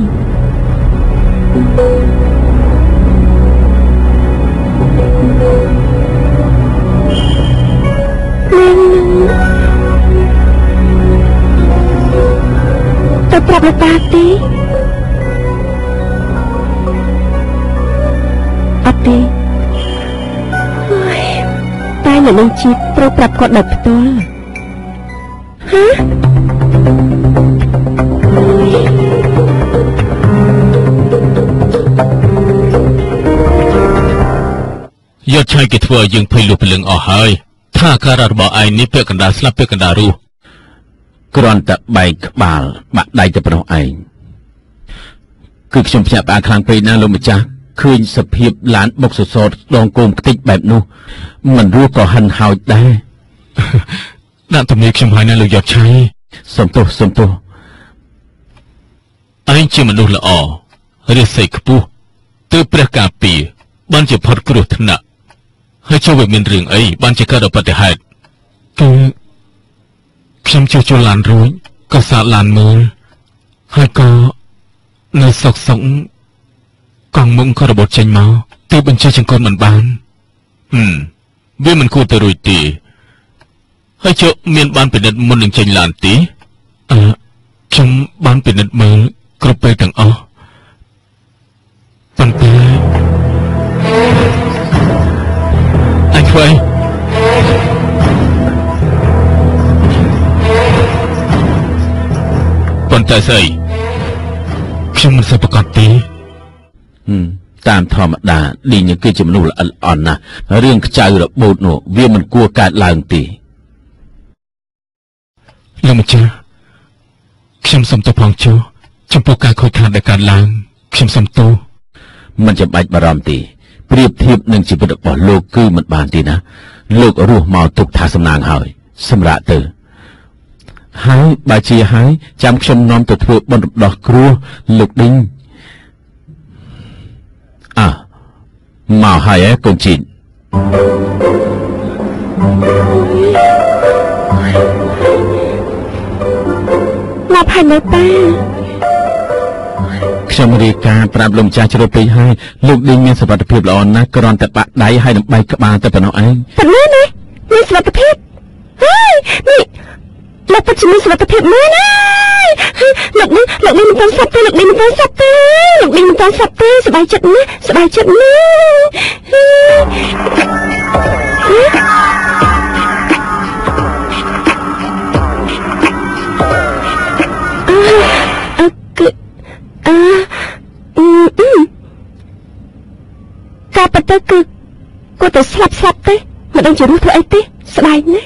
[SPEAKER 3] ទៅប្រាប់លោកតាទេអត់ទេតែអ្នកនឹងជីត្រូវប្រាប់គាត់ដោយផ្ទាល់ហ៎
[SPEAKER 4] យកឆៃគេធ្វើឲ្យយើងភ័យលុះពលឹងអស់ហើយថាការរបស់ឯងនេះពាក់កណ្ដាលស្លាប់ពាក់កណ្ដាលរស់គ្រាន់តែបែកក្បាលបាក់ដៃទៅប៉ុណ្ណោះឯងគឺខ្ញុំភ្ញាក់ផ្អើលខ្លាំងពេកណាលោកម្ចាស់ឃើញសភាពឡានបុកសសរដងគោមខ្ទេចបែបនោះមិនរស់ក៏ហិនហោចដែរដាក់ទំនេរខ្ញុំហើយណាលោកយកឆៃសំទោសសំទោសឯងជាមនុស្សល្អរាសីខ្ពស់ទើបព្រះការពារបានជាផុតគ្រោះថ្នាក់ហើយចូលវាមានរឿងអីបានជាកើតឧบัติហេតុគឺខ្ញុំជួសជុលឡានរួចក៏សាកឡានមើលហើយក៏នៅសុកសុកកង់មុំក៏របត់ចេញមកទើបបញ្ជាចង្កូតមិនបានហឹមវាមិនគួរទៅរួចទេហើយជក់មានបានពិនិត្យមុននឹងចេញឡានទេអឺខ្ញុំបានពិនិត្យមើលគ្រប់ពេលទាំងអស់ប៉ុន្តែអញធ្វើប៉ុន្តែស្អីខ្ញុំមិនសូវប្រកាសទេតាមធម្មតាលីងគឺជាមនុស្សល្អិតល្អន់ណាស់រឿងខ្ចៅរបូតនោះវាមិនគួរកើតឡើងទេលោកម្ចាស់ខ្ញុំសូមទោសផងជួចំពោះការខូចខាតដែលកើតឡើងខ្ញុំសូមទោសមិនចាំបាច់បារម្ភទេប្រៀបធៀបនឹងជីវិតរបស់លោកគឺមិនបានទេណាលោករស់មកទុកថាសំណាងហើយសម្រាប់ទៅហើយបើជាហើយចាំខ្ញុំនាំទៅធ្វើបុណ្យរំដោះគ្រោះលោកឌីងអើមកហើយឯងកូនជីន
[SPEAKER 3] មកហើយនៅតា
[SPEAKER 4] ខ្ញុំរាយការណ៍ប្រាប់លោកម្ចាស់ជ្រុលពេកហើយលោកឌីងមានសុខភាពល្អណាស់គ្រាន់តែបាក់ដៃហើយនឹងបែកក្បាលទៅប៉ុណ្ណោះឯង
[SPEAKER 3] ប៉ុណ្ណាណាមានសុខភាពហើយនេះលោកពិតជាមានសុខភាពមែនហើយលោកនេះលោកនេះមិនទាន់សັບទេលោកនេះមិនទាន់សັບទេលោកនេះមិនទាន់សັບទេសบายចិត្តណាស់សบายចិត្តណាស់អឺគឺអឺការពិតទៅគឺគាត់ទៅស្លាប់ស្លាប់ទេមិនដឹងជារស់ធ្វើអីទេស្ដាយណាស់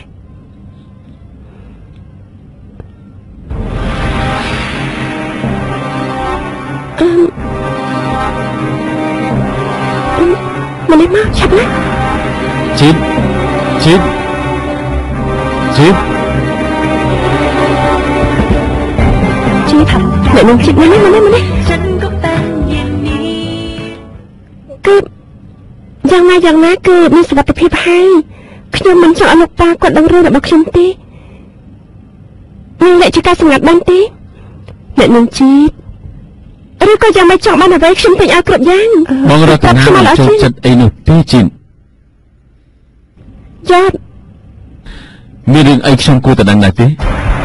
[SPEAKER 3] មកនេះមកឆាប់ណា
[SPEAKER 4] ជីបជីបជីប
[SPEAKER 3] ជីបអ្នកនឹងជីបមកនេះមកនេះមកនេះ
[SPEAKER 6] ฉันก็เป็นอย่างนี้
[SPEAKER 3] គឺយ៉ាងណាយ៉ាងណាគឺមានសុខភាពហើយខ្ញុំមិនចង់ឲ្យលោកតាគាត់ដឹងរឿងរបស់ខ្ញុំទេនឹងអ្នកជាការសម្ងាត់បានទេអ្នកនឹងជីបឬក៏យ៉ាងម៉េចចង់បានអ្វីខ្ញុំពេញឲ្យគ្រប់យ៉ាង
[SPEAKER 4] បងរតនាមិនចូលចិត្តអីនោះទេជីន
[SPEAKER 3] យ៉ា
[SPEAKER 4] មានរឿងអីខ្ញុំគួរតែដឹងដែរទេ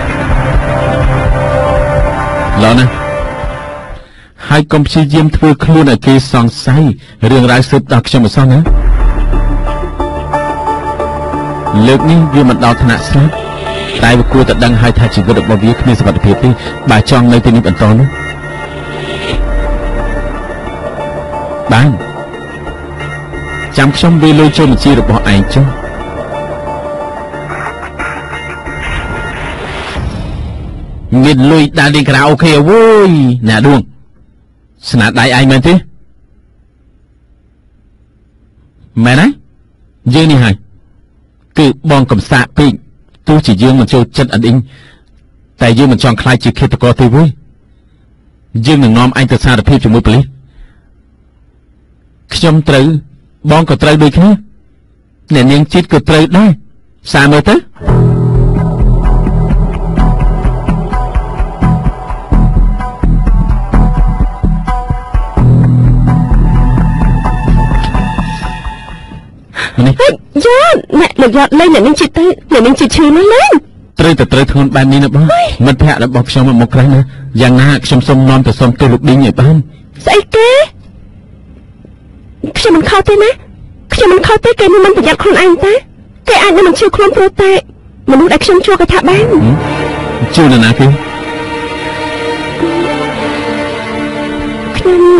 [SPEAKER 4] ឡោណាហើយកុំព្យាយាមធ្វើខ្លួនឲ្យគេសង្ស័យរឿងរ៉ាវស៊ើបដល់ខ្ញុំមិនសោះណាលើកនេះវាមិនដល់ថ្នាក់ស្លាប់តែវាគួរតែដឹងឲ្យថាជីវិតរបស់វាគ្មានសុវត្ថិភាពទេបើចង់នៅទីនេះបន្តនោះបានចាំខ្ញុំវាលុយចូលបញ្ជីរបស់ឯងចុះមានលុយដើរលេងខារ៉ាអូខេអើយណាដួងស្នាដៃឯងមែនទេមែនទេ
[SPEAKER 5] យើងនេះហើយគឺបងកំសាកពេកទោះជាយើងមិនចូលចិត្តអឌីងតែយើងមិនចង់ខ្លាចជាឃាតករទេវយយើងនឹងនាំឯងទៅសារភាពជាមួយប៉ូលីសខ្ញុំត្រូវបងក៏ត្រូវដូចគ្នាអ្នកនាងជាតិក៏ត្រូវដែរសារមើលទៅនេះ
[SPEAKER 3] យ៉ាអ្នកលោកយ៉ាលេងអ្នកនាងជាតិទៅអ្នកនាងជាតិឈឺណាស់លេង
[SPEAKER 5] ត្រូវតែត្រូវធ្ងន់បែបនេះណាបងមិត្តភក្តិរបស់ខ្ញុំមកក្រៅណាយ៉ាងណាខ្ញុំសូមនាំទៅសុំទោសលោកឌីងឲ្យបាន
[SPEAKER 3] ស្អីគេខ្ញុំមិនខុសទេណាខ្ញុំមិនខុសទេគេមិនប្រយ័ត្នខ្លួនឯងតាគេអាចនឹងមិនជឿខ្លួនព្រោះតែមនុស្សដែលខ្ញុំជួបគេថាបាន
[SPEAKER 5] ជឿនរណាគេ
[SPEAKER 3] ខ្ញុំ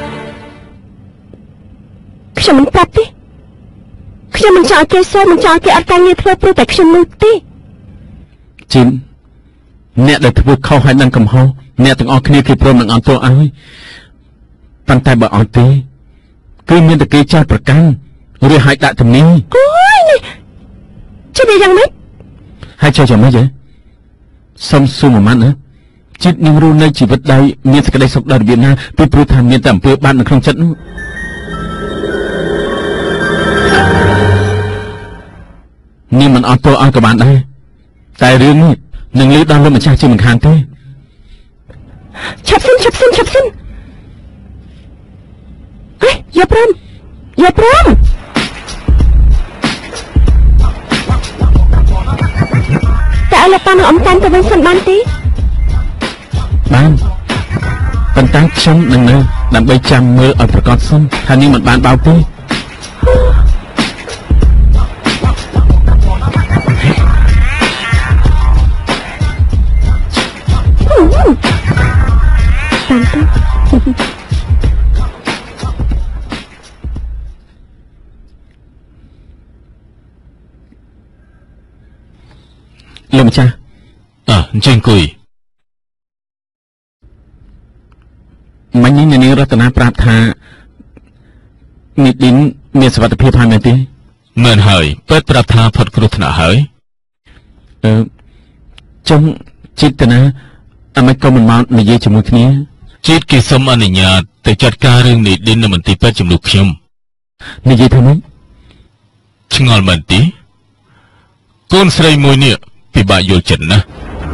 [SPEAKER 3] ខ្ញុំមិនប្រាប់ទេខ្ញុំមិនចង់ឲ្យគេសើមិនចង់ឲ្យគេអត់ការងារធ្វើព្រោះតែខ្ញុំនោះទេ
[SPEAKER 5] ជីនអ្នកដែលធ្វើខុសហើយនឹងកំហុសអ្នកទាំងអស់គ្នាគេព្រមនឹងអត់ទោសឲ្យប៉ុន្តែបើអត់ទេគឺមានតែគេចោទប្រកាន់ឬហៅដាក់ជំនាញ
[SPEAKER 3] អូយនេះជិតយ៉ាងម៉េច
[SPEAKER 5] ហើយចូលយ៉ាងម៉េចហ៎សុំសួរមួយម៉ាត់ណាចិត្តនឹងរស់នៅជីវិតដោយមានសេចក្តីសុខដល់របៀបណាពីព្រោះថាមានតែអំពើបាបនៅក្នុងចិត្តនោះនាងមិនអត់ទោសឲ្យក៏បានដែរតែរឿងនេះនឹងលើដល់លោកម្ចាស់ជាមិនខានទេ
[SPEAKER 3] ឆាប់សិនឆាប់សិនឆាប់សិនហេយ៉ាព្រមយ៉ាព្រមតែឲ្យលោកប៉ានឹងអំតាមទៅវិញសិនបានទេ
[SPEAKER 5] បានប៉ុន្តែខ្ញុំនឹងនៅដើម្បីចាំមើលឲ្យប្រកាសសិនថានាងមិនបានបោកទេលោកម្ចាស់
[SPEAKER 4] អើអញ្ចឹងអង្គុយ
[SPEAKER 5] មិញនេះនាងរតនាប្រាប់ថាមីឌីនមានសុវត្ថិភាពហើយមែនទេ
[SPEAKER 4] មែនហើយពេទ្យប្រាប់ថាផុតគ្រោះថ្នាក់ហើយ
[SPEAKER 5] អឺចុងចិត្តតាណាអាមិនក៏មិនមកនិយាយជាមួយគ្នា
[SPEAKER 4] ជាតិគេសុំអនុញ្ញាតទៅចាត់ការរឿងនេះឌីននៅមន្ទីរពេទ្យជំនួសខ្ញុំ
[SPEAKER 5] និយាយថាម៉េច
[SPEAKER 4] ឆ្ងល់មែនទេកូនស្រីមួយនេះពិបាកយល់ចិត្តណាស់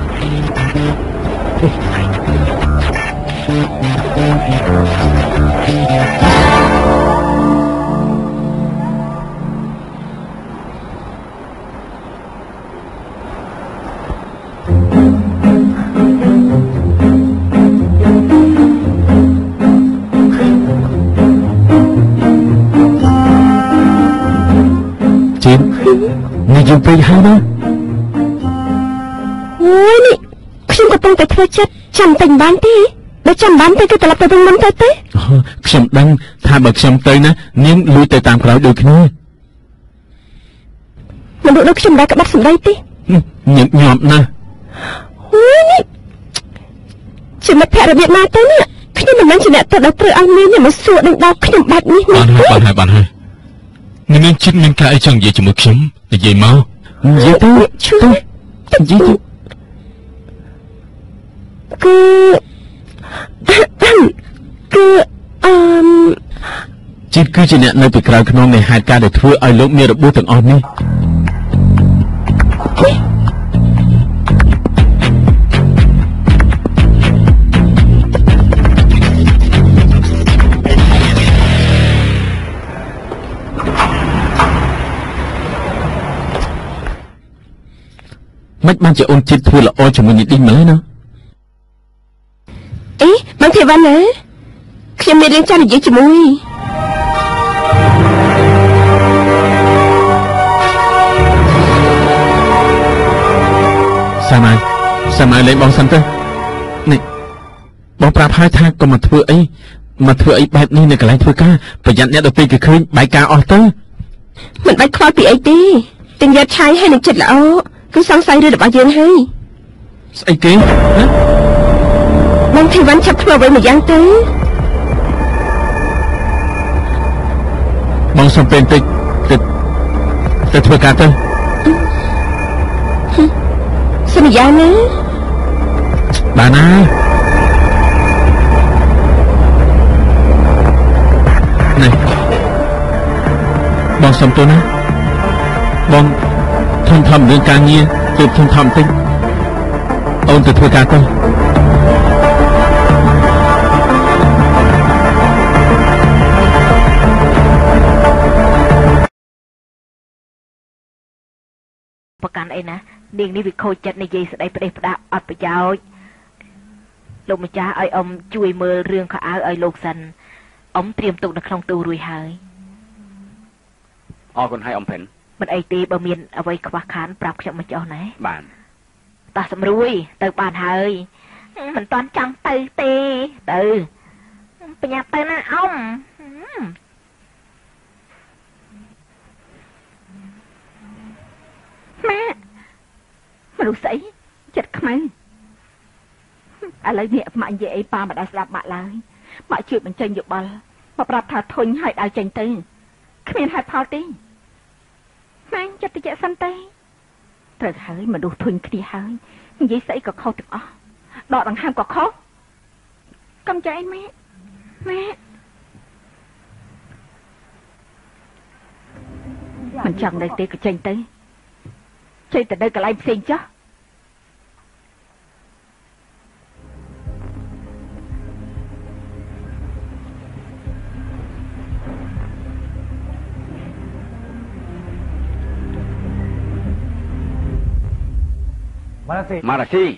[SPEAKER 5] ជីននេះយើងពេកហើយណា
[SPEAKER 3] អូយនេះខ្ញុំកំពុងតែធ្វើចិត្តចាំតែបានទេបើចាំបានទេគឺត្រឡប់ទៅវិញមិនទៅទេ
[SPEAKER 5] ខ្ញុំដឹងថាបើខ្ញុំទៅណានាងលួចទៅតាមក្រោយដូចគ្នា
[SPEAKER 3] មនុស្សដូចខ្ញុំដែរក្បត់សម្ដីទេ
[SPEAKER 5] ញឹកញាប់ណាស់
[SPEAKER 3] អូយនេះជាមិត្តភក្តិរបៀបណាទៅនេះខ្ញុំមិនមែនជាអ្នកទៅដល់ត្រូវឲ្យមានមកសួរដល់ដល់ខ្ញុំបាច់នេះ
[SPEAKER 4] បានហើយបានហើយបានហើយនាងចិត្តមានការអីចង់និយាយជាមួយខ្ញុំនិយាយមក
[SPEAKER 5] និយាយទៅ
[SPEAKER 3] ឈឺ
[SPEAKER 5] និយាយទៅ
[SPEAKER 3] គឺគឺអឺម
[SPEAKER 5] ជាតិគឺជាអ្នកនៅពីក្រៅខ្នងនៃហេតុការណ៍ដែលធ្វើឲ្យលោកមានរបួសទាំងអស់នេះមិនបានជាអូនជាតិធ្វើល្អជាមួយនេះឌីងម្ល៉េះណា
[SPEAKER 3] អេបងធីវ៉ាណាខ្ញុំមានរឿងចង់និយាយជាមួយ
[SPEAKER 5] សាម៉ាយសាម៉ាយលេងបងសិនទៅនេះបងប្រាប់ហើយថាកុំមកធ្វើអីមកធ្វើអីបែបនេះនៅកន្លែងធ្វើការប្រយ័ត្នអ្នកដទៃគេឃើញបែកការអស់ទៅ
[SPEAKER 3] មិនបាច់ខ្វល់ពីអីទេទាំងយ៉ាត់ឆាយហើយនឹងចិត្តល្អគឺសង្ស័យរឿងរបស់យើងហើយ
[SPEAKER 5] ស្អីគេហ៎
[SPEAKER 3] បងធីវ៉ាន់ឆាប់ធ្វើអ្វីមួយយ៉ាងទៅ
[SPEAKER 5] បងសុំពេលបន្តិចទឹកទៅធ្វើការទៅ
[SPEAKER 3] សន្យាណា
[SPEAKER 5] បានហើយនេះបងសុំទោសណាបងធំធំរឿងការងារជឿធំធំតិចអូនទៅធ្វើការទៅ
[SPEAKER 1] ប្រកាន់អីណានាងនេះវាខូចចិត្តនិយាយស្ដីផ្ដេសផ្ដាស់អត់ប្រយោជន៍លោកម្ចាស់ឲ្យអ៊ំជួយមើលរឿងខោអាវឲ្យលោកសិនអ៊ំត្រៀមទុកនៅក្នុងទូរួចហើយ
[SPEAKER 2] អរគុណហើយអ៊ំភិន
[SPEAKER 1] មិនអីទេបើមានអ្វីខ្វះខាតប្រាប់ខ្ញុំមកចុះណា
[SPEAKER 2] បាន
[SPEAKER 1] តោះសម្រួយទៅបានហើយមិនតាន់ចង់ទៅទេទៅបញ្ញាប់ទៅណាអ៊ំម៉ាមនុស្សស្អីចិត្តខ្មៅឥឡូវនេះម៉ាក់និយាយអីប៉ាមិនដែលស្ដាប់ម៉ាក់ឡើយម៉ាក់ជួយបញ្ចេញយោបល់មកប្រាប់ថាធុញឲ្យដើរចេញទៅគ្មានហេតុផលទេម៉ាក់ចិត្តតិចសិនទេត្រូវហើយមនុស្សធុញគ្នាហើយនិយាយស្អីក៏ខុសទាំងអស់ដកដង្ហើមក៏ខុសកុំចែកម៉ាក់ម៉ាក់មិនចង់នៅទេក៏ចេញទៅចេញទៅនៅកន្លែងផ្សេងចុះ
[SPEAKER 2] ម៉ារ៉ាស៊ីម៉ារ៉ាស៊ី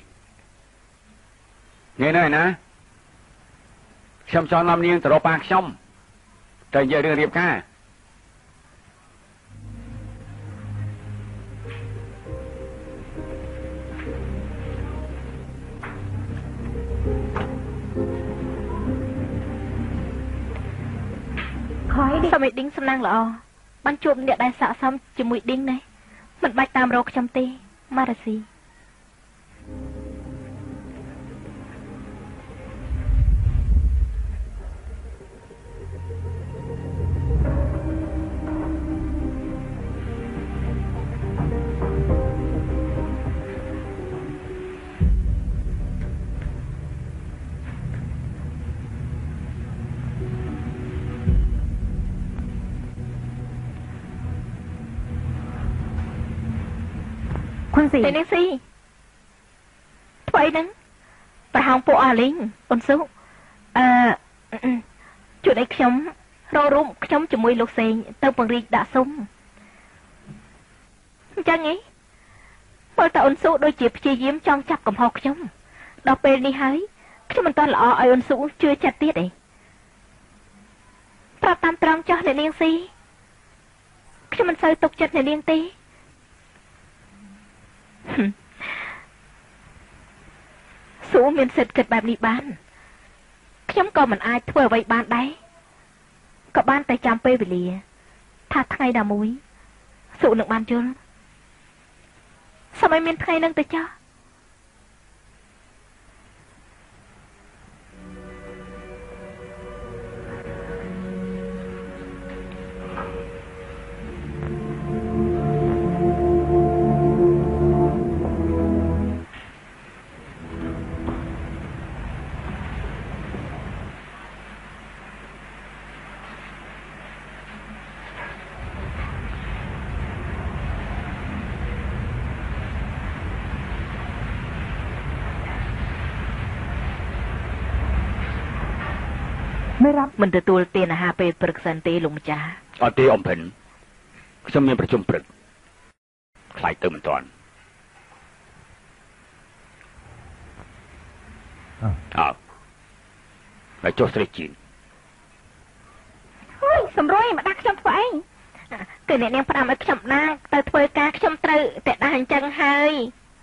[SPEAKER 2] នេះណែណាខ្ញុំចង់នាំនាងទៅរកប៉ាខ្ញុំទៅនិយាយរឿងរៀបការ
[SPEAKER 1] សម័យឌីងសំណាងល្អបានជួបអ្នកដែលស័ក្តិសមជាមួយឌីងនេះមិនបាច់តាមរកខ្ញុំទេម៉ារ៉ាស៊ី
[SPEAKER 3] ស៊ី
[SPEAKER 1] នេះស៊ីធ្វើអីហ្នឹងប្រហោងពួកអាលីងអ៊ុនស៊ូអឺជួយឲ្យខ្ញុំរករូបខ្ញុំជាមួយលោកសេងទៅពង្រីកដាក់សុំអញ្ចឹងហីមើលតើអ៊ុនស៊ូដូចជាព្យាយាមចង់ចាប់កំហុសខ្ញុំដល់ពេលនេះហើយខ្ញុំមិនទាន់ល្អឲ្យអ៊ុនស៊ូជឿចិត្តទៀតទេប្រាប់តាមត្រង់ចោះអ្នកនាងស៊ីខ្ញុំមិនសូវទុកចិត្តអ្នកនាងទេស៊ូមានសិទ្ធិគិតបែបនេះបានខ្ញុំក៏មិនអាចធ្វើអ្វីបានដែរក៏បានតែចាំពេលវេលាថាថ្ងៃណាមួយស៊ូនឹងបានយល់សម័យមានថ្ងៃនឹងទៅចោះមិនទទួលទានអាហារពេលព្រឹកសិនទេលោកម្ចាស់
[SPEAKER 2] អត់ទេអ៊ំភិនខ្ញុំមានប្រជុំព្រឹកខ្លាចទៅមិនទាន់អើមកចុះស្រេចជីន
[SPEAKER 1] អើយសំរួយមកដាក់ខ្ញុំធ្វើអីគឺអ្នកនាងផ្ដាំឲ្យខ្ញុំណាទៅធ្វើការខ្ញុំត្រូវតែដាក់អញ្ចឹងហើយ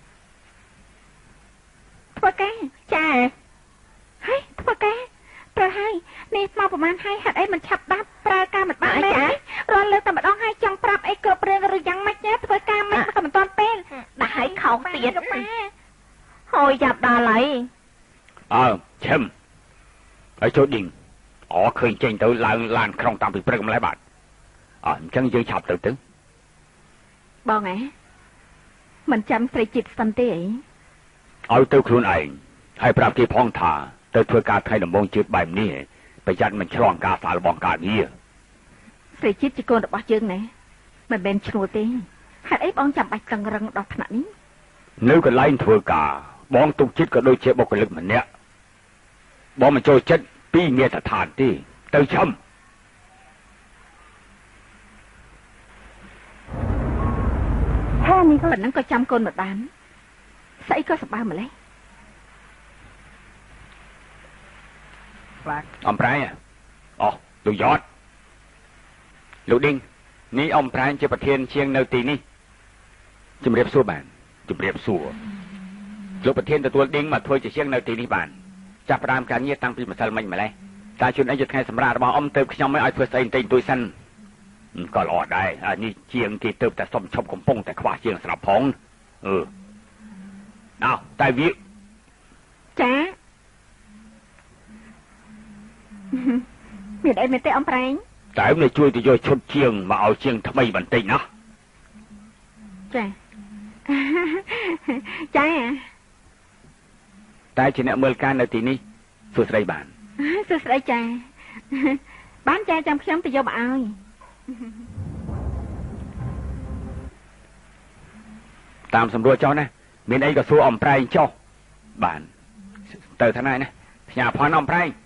[SPEAKER 1] ធ្វើការចាហើយធ្វើការប្រើហើយនេះមកប្រហែលហើយហេតុអីមិនឆាប់ដាប់ប្រើការមិនបានទេរាល់លើតែម្ដងហើយចង់ប្រាប់អីគ្រប់រឿងឬយ៉ាងម៉េចណាធ្វើការមិនក៏មិនទាន់ពេលដាក់ឲ្យខោទៀតហើយចាប់ដល់ហើយ
[SPEAKER 2] អើឈឹមហើយចូលឌីងអូឃើញចេញទៅឡើងឡានក្រុងតាំងពីព្រឹកម្លេះបាទអញ្ចឹងយើងឆាប់ទៅទៅ
[SPEAKER 3] បងហ៎មិនចាំស្រីជាតិស្ទន់ទេអី
[SPEAKER 2] ឲ្យទៅខ្លួនឯងហើយប្រាប់គេផងថាទៅធ្វើការថ្ងៃដំបូងជឿបែបនេះប្រយ័ត្នមិនឆ្លងការសាកល្បងការងារ
[SPEAKER 3] ស្រីជាតិជាកូនរបស់យើងណាមិនមែនឈ្នួលទេហេតុអីបងចាំបាច់តឹងរឹងដល់ថ្នាក់នេះ
[SPEAKER 2] នៅកន្លែងធ្វើការបងទុកចិត្តក៏ដូចជាបុគ្គលិកម្នាក់បងមិនចូលចិត្តពីមាត្រដ្ឋានទេទៅឈឹម
[SPEAKER 3] ហានេះក៏ប៉ុណ្ណឹងក៏ចាំកូនមិនបានស្អីក៏សម្បើម្លេះ
[SPEAKER 2] អំប្រែងអូលោកយត់លោកឌីងនេះអំប្រែងជាប្រធានជាងនៅទីនេះជំរាបសួរបានជំរាបសួរលោកប្រធានទទួលឌីងមកធ្វើជាជាងនៅទីនេះបានចាប់ផ្ដើមការងារតាំងពីម្សិលមិញម្លេះតែជួនអីជាថ្ងៃសម្រាប់របស់អ៊ំទៅខ្ញុំមិនឲ្យធ្វើស្អីបន្តិចទួយសិនក៏ល្អដែរនេះជាងគេទៅតែសុំឈប់កំពុងតែខ្វះជាងស្រាប់ផងអឺអោតែវា
[SPEAKER 3] ចាមានអីមែនទេអំប្រែង
[SPEAKER 2] តែនឹងជួយទៅយកឈុតជាងមកឲ្យជាងថ្មីបន្តិចណា
[SPEAKER 3] ចាចា
[SPEAKER 2] តែជាអ្នកមើលការនៅទីនេះសួស្ដីបាន
[SPEAKER 3] សួស្ដីចាបានចាចាំខ្ញុំទៅយកមកឲ្យ
[SPEAKER 2] តាមសម្រួលចុះណាមានអីក៏សួរអំប្រែងចុះបានទៅថាណាណាផ្ញើផនអំប្រែង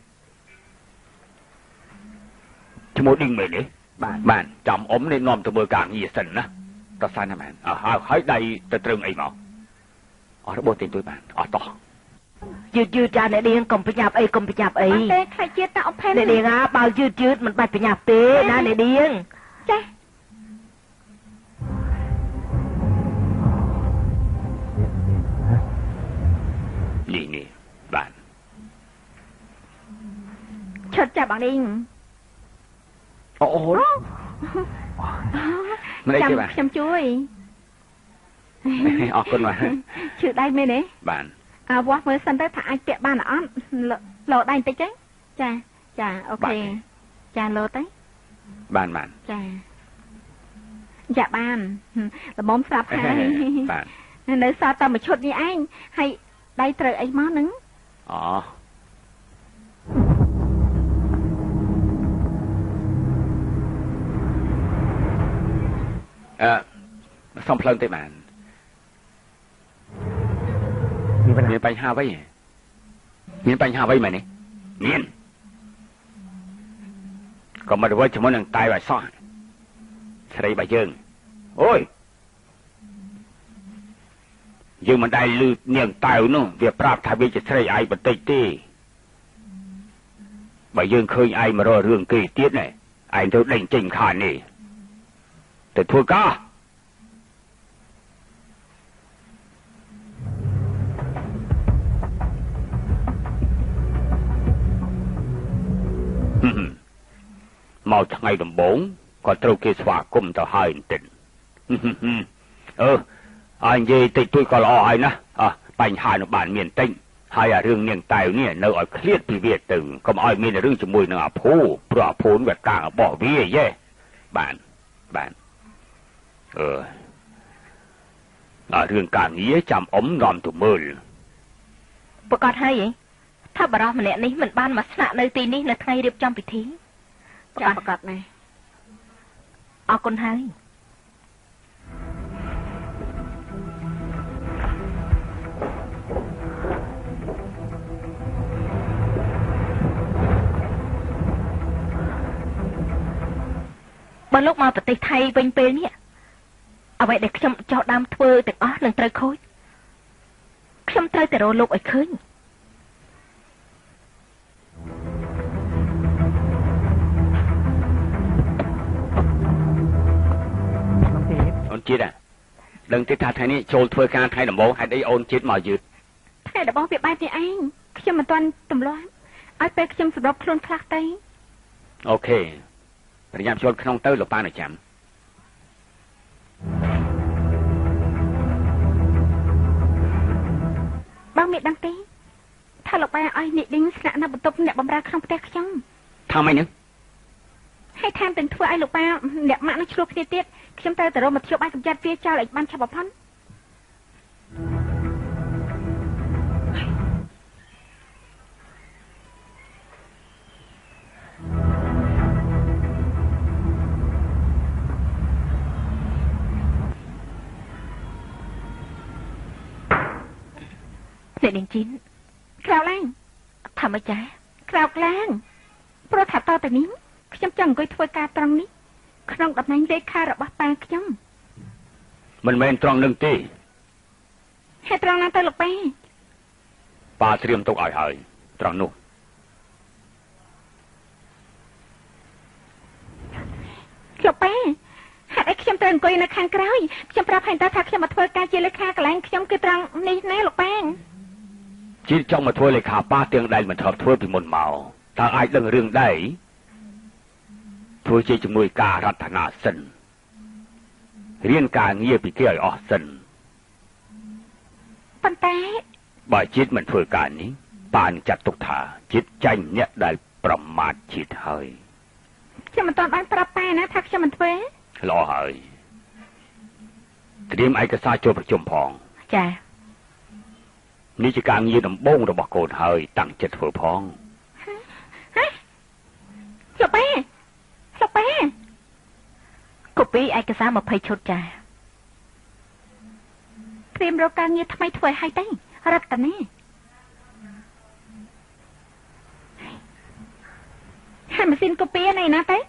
[SPEAKER 2] ឈ្មោះឌីងមែនទេបានបានចាំអ៊ំនេះនាំទៅមើលការងារសិនណាតោះសិនណាបានអើហើយហើយដៃទៅត្រឹងអីមកអស់របួសទិញទួយបានអស់តោះ
[SPEAKER 1] យឺតយឺតចាអ្នកនាងកុំប្រញាប់អីកុំប្រញាប់អី
[SPEAKER 3] អត់ទេខ្លាចជាតិតាអុកផែន
[SPEAKER 1] អ្នកនាងអាបើយឺតយឺតមិនបាច់ប្រញាប់ទេណាអ្នកនាង
[SPEAKER 3] ចា
[SPEAKER 2] នេះនេះបាន
[SPEAKER 3] ឈុតចាបងនាង
[SPEAKER 2] អូអូមិនអីទេបាទ
[SPEAKER 3] ខ្ញុំជួយ
[SPEAKER 2] អរគុណបាទ
[SPEAKER 3] ជឿដៃមែនទេ
[SPEAKER 2] បាន
[SPEAKER 3] អាវាស់មើលសិនទៅថាអាចពាក់បានអត់លោដៃបន្តិចទេចាចាអូខេចាលោទៅ
[SPEAKER 2] បានបាន
[SPEAKER 3] ចាចាបានល្មមស្រាប់ហើយ
[SPEAKER 2] បាទ
[SPEAKER 3] នៅសល់តែមួយឈុតនេះឯងហើយដៃត្រូវអីមកហ្នឹង
[SPEAKER 2] អូអឺសំផ្លូវទេបានមានបញ្ហាអ្វីមានបញ្ហាអ្វីមែនទេមានក៏មកធ្វើជាមួយនឹងតាយឲ្យសោះស្រីរបស់យើងអូយយើងមិនដែលលឺនាងតាវនោះវាប្រាប់ថាវាជាស្រីឯងបន្តិចទេបើយើងឃើញឯងមករករឿងគេទៀតណែឯងទៅដេញចេញខាននេះទៅធ្វើការមកថ្ងៃដំបូងក៏ត្រូវគេស្វាគមន៍ទៅហើយបន្តិចអឺអញនិយាយតិចតួចក៏ល្អហើយណាអ่ะបញ្ហានោះបានមានតិចហើយអារឿងនាងតាវនេះនៅឲ្យឃ្លាតពីវាទៅកុំឲ្យមានរឿងជាមួយនឹងអាភូព្រោះអាភូវាកាងរបស់វាយេបានបានអឺអារឿងការងារចាំអ៊ំនាំទៅមើល
[SPEAKER 1] ប្រកាសហើយថាបរិសម្នាក់នេះមិនបានមកស្នាក់នៅទីនេះនៅថ្ងៃរៀបចំពិធី
[SPEAKER 3] ចាប្រកាសណា
[SPEAKER 1] អរគុណហើយបើលោកមកប្រទេសថៃវិញពេលនេះអ្វីដែលខ្ញុំចោះដើមធ្វើទាំងអស់នឹងត្រូវខូចខ្ញុំត្រូវតែរកលោកឲ្យឃើញ
[SPEAKER 2] អូនជាតិដឹងទេថាថ្ងៃនេះចូលធ្វើការថ្ងៃដំបូងហេតុអីអូនជាតិមកយឺត
[SPEAKER 3] ថ្ងៃដំបូងវាបែបនេះឯងខ្ញុំមិនទាន់ទម្លាប់ឲ្យពេលខ្ញុំសម្របខ្លួនខ្លះទៅ
[SPEAKER 2] អូខេប្រញាប់ចូលក្នុងទៅលោកប៉ានៅចាំ
[SPEAKER 3] បងមានដឹងទេថាលោកប៉ាឲ្យអ្នកឌីងស្នាក់នៅបន្ទប់អ្នកបម្រើក្នុងផ្ទះខ្ញុំ
[SPEAKER 2] ថាម៉េចនឹង
[SPEAKER 3] ហេហើយថែមទាំងធ្វើឲ្យលោកប៉ាអ្នកម៉ាក់នឹងឆ្លោះគ្នាទៀតខ្ញុំត្រូវតែរកមកជួបឲ្យកម្ចាត់វាចោលឲ្យបានឆាប់បំផុតអ្នកនាងជីនក្រោកឡើងថាម៉េចចាក្រោកឡើងព្រោះថាតទៅនេះខ្ញុំចង់អង្គុយធ្វើការត្រង់នេះក្នុងតំណែងលេខារបស់ប៉ាខ្ញុំ
[SPEAKER 2] មិនមែនត្រង់នឹងទេ
[SPEAKER 3] ហេតុត្រង់ណាទៅលោកប៉ា
[SPEAKER 2] ប៉ាត្រៀមទុកឲ្យហើយត្រង់នោះ
[SPEAKER 3] លោកប៉ាហេតុអីខ្ញុំត្រូវអង្គុយនៅខាងក្រោយខ្ញុំប្រាប់ហើយតើថាខ្ញុំមកធ្វើការជាលេខាកន្លែងខ្ញុំគឺត្រង់នេះណាលោកប៉ា
[SPEAKER 2] ជីចង់មកធ្វើលេខាប៉ាទាំងដែលមិនធ្លាប់ធ្វើពីមុនមកតើអាចដឹងរឿងដែរធ្វើជាជំនួយការរដ្ឋាភិបាលសិនរៀនការងារពីគេឲ្យអស់សិន
[SPEAKER 3] ប៉ុន្តែ
[SPEAKER 2] បើជាតិមិនធ្វើការនេះប៉ានឹងចាត់ទុកថាជាតិចាញ់អ្នកដែលប្រមាថជាតិហើយ
[SPEAKER 3] ខ្ញុំមិនទាន់បានប្រាប់ប៉ាណាថាខ្ញុំមិនធ្វើ
[SPEAKER 2] ល្អហើយត្រៀមឯកសារចូលប្រជុំផង
[SPEAKER 3] ចា
[SPEAKER 2] នេះជាការងារដំបូងរបស់កូនហើយតាំងចិត្តធ្វើផង
[SPEAKER 3] លោកប៉ាលោកប៉ា
[SPEAKER 1] កូពីឯកសារยี่สิบឈុតចា
[SPEAKER 3] ត្រៀមរកការងារថ្មីធ្វើឲ្យទៅរតនាហើយម៉ាស៊ីនកូពីណែណាទៅ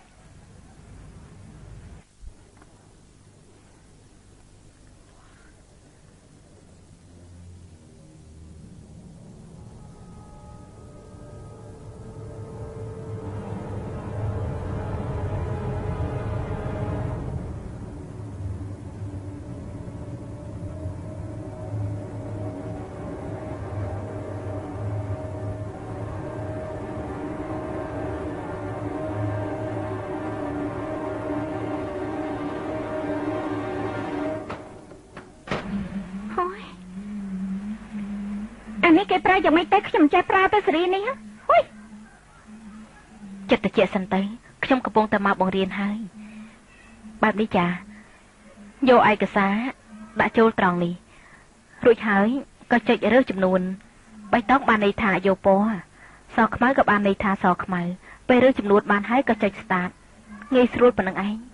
[SPEAKER 3] នេះគេប្រើយ៉ាងម៉េចទៅខ្ញុំចេះប្រើទៅសេរីនេះហុយ
[SPEAKER 1] ចិត្តតិចសិនទៅខ្ញុំកំពុងតែមកបង្រៀនហើយបែបនេះចាយកឯកសារដាក់ចូលត្រង់នេះរួចហើយក៏ចុចរើសចំនួនបៃតងបានន័យថាយកពណ៌សខ្មៅក៏បានន័យថាសខ្មៅពេលរើសចំនួនបានហើយក៏ចុច start ងាយស្រួលប៉ុណ្្នឹងឯង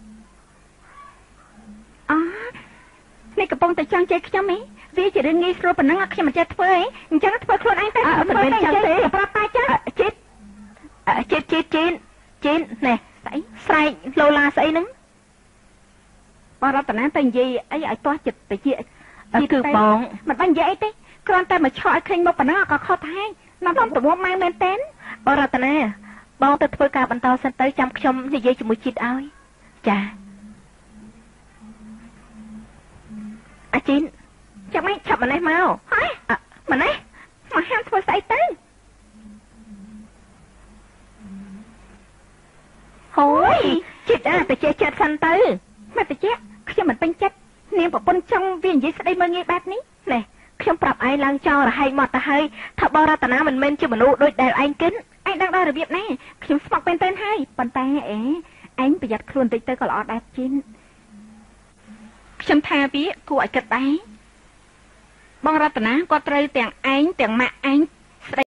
[SPEAKER 3] អនេះកំពុងតែចង់ចេះខ្ញុំហ៎វាជារឿងងាយស្រួលប៉ុណ្ណឹងខ្ញុំមិនចេះធ្វើហ៎អញ្ចឹងធ្វើខ្លួនឯងទៅ
[SPEAKER 1] មិនមែនចឹងទេ
[SPEAKER 3] ប្រាប់ប៉ាចា
[SPEAKER 1] ជាតិជាតិជាតិជាតិជាតិណែស្អីស្រែកឡូឡាស្អីហ្នឹង
[SPEAKER 3] បរតនាទៅនិយាយអីឲ្យទាស់ចិត្តតិច
[SPEAKER 1] គឺបង
[SPEAKER 3] មិនបាញ់និយាយអីទេគ្រាន់តែមកឆក់ឲ្យឃើញមុខប៉ុណ្ណឹងក៏ខុសទៅហើយណាស់ទៅមកម៉ែមែនទេ
[SPEAKER 1] បរតនាបងទៅធ្វើការបន្តសិនទៅចាំខ្ញុំនិយាយជាមួយជាតិឲ្យចាអាជីនចាំមិនឆាប់ម្នេះមក
[SPEAKER 3] ហើយម្នេះមកហាមធ្វើស្អីទៅ
[SPEAKER 1] ហូយចិត្តអាទៅចេះចិត្តសិនទៅ
[SPEAKER 3] មកទៅចេះខ្ញុំមិនពេញចិត្តនាងប្រពន្ធចង់វានិយាយស្ដីមើលងាយបែបនេះ
[SPEAKER 1] ណែខ្ញុំប្រាប់ឯងឡើងចោលរហែកមកទៅហើយថាបរតនាមិនមែនជាមនុស្សដូចដែលឯងគិត
[SPEAKER 3] ឯងដឹងដល់របៀបណាខ្ញុំស្មោកមែនទេហើយប៉ុន្តែអេឯងប្រយ័ត្នខ្លួនតិចទៅក៏ល្អដែរជីនខ្ញុំថាវាគួរឲ្យគិតដែរបងរតនាគាត់ត្រូវទាំងឯងទាំងម៉ាក់ឯង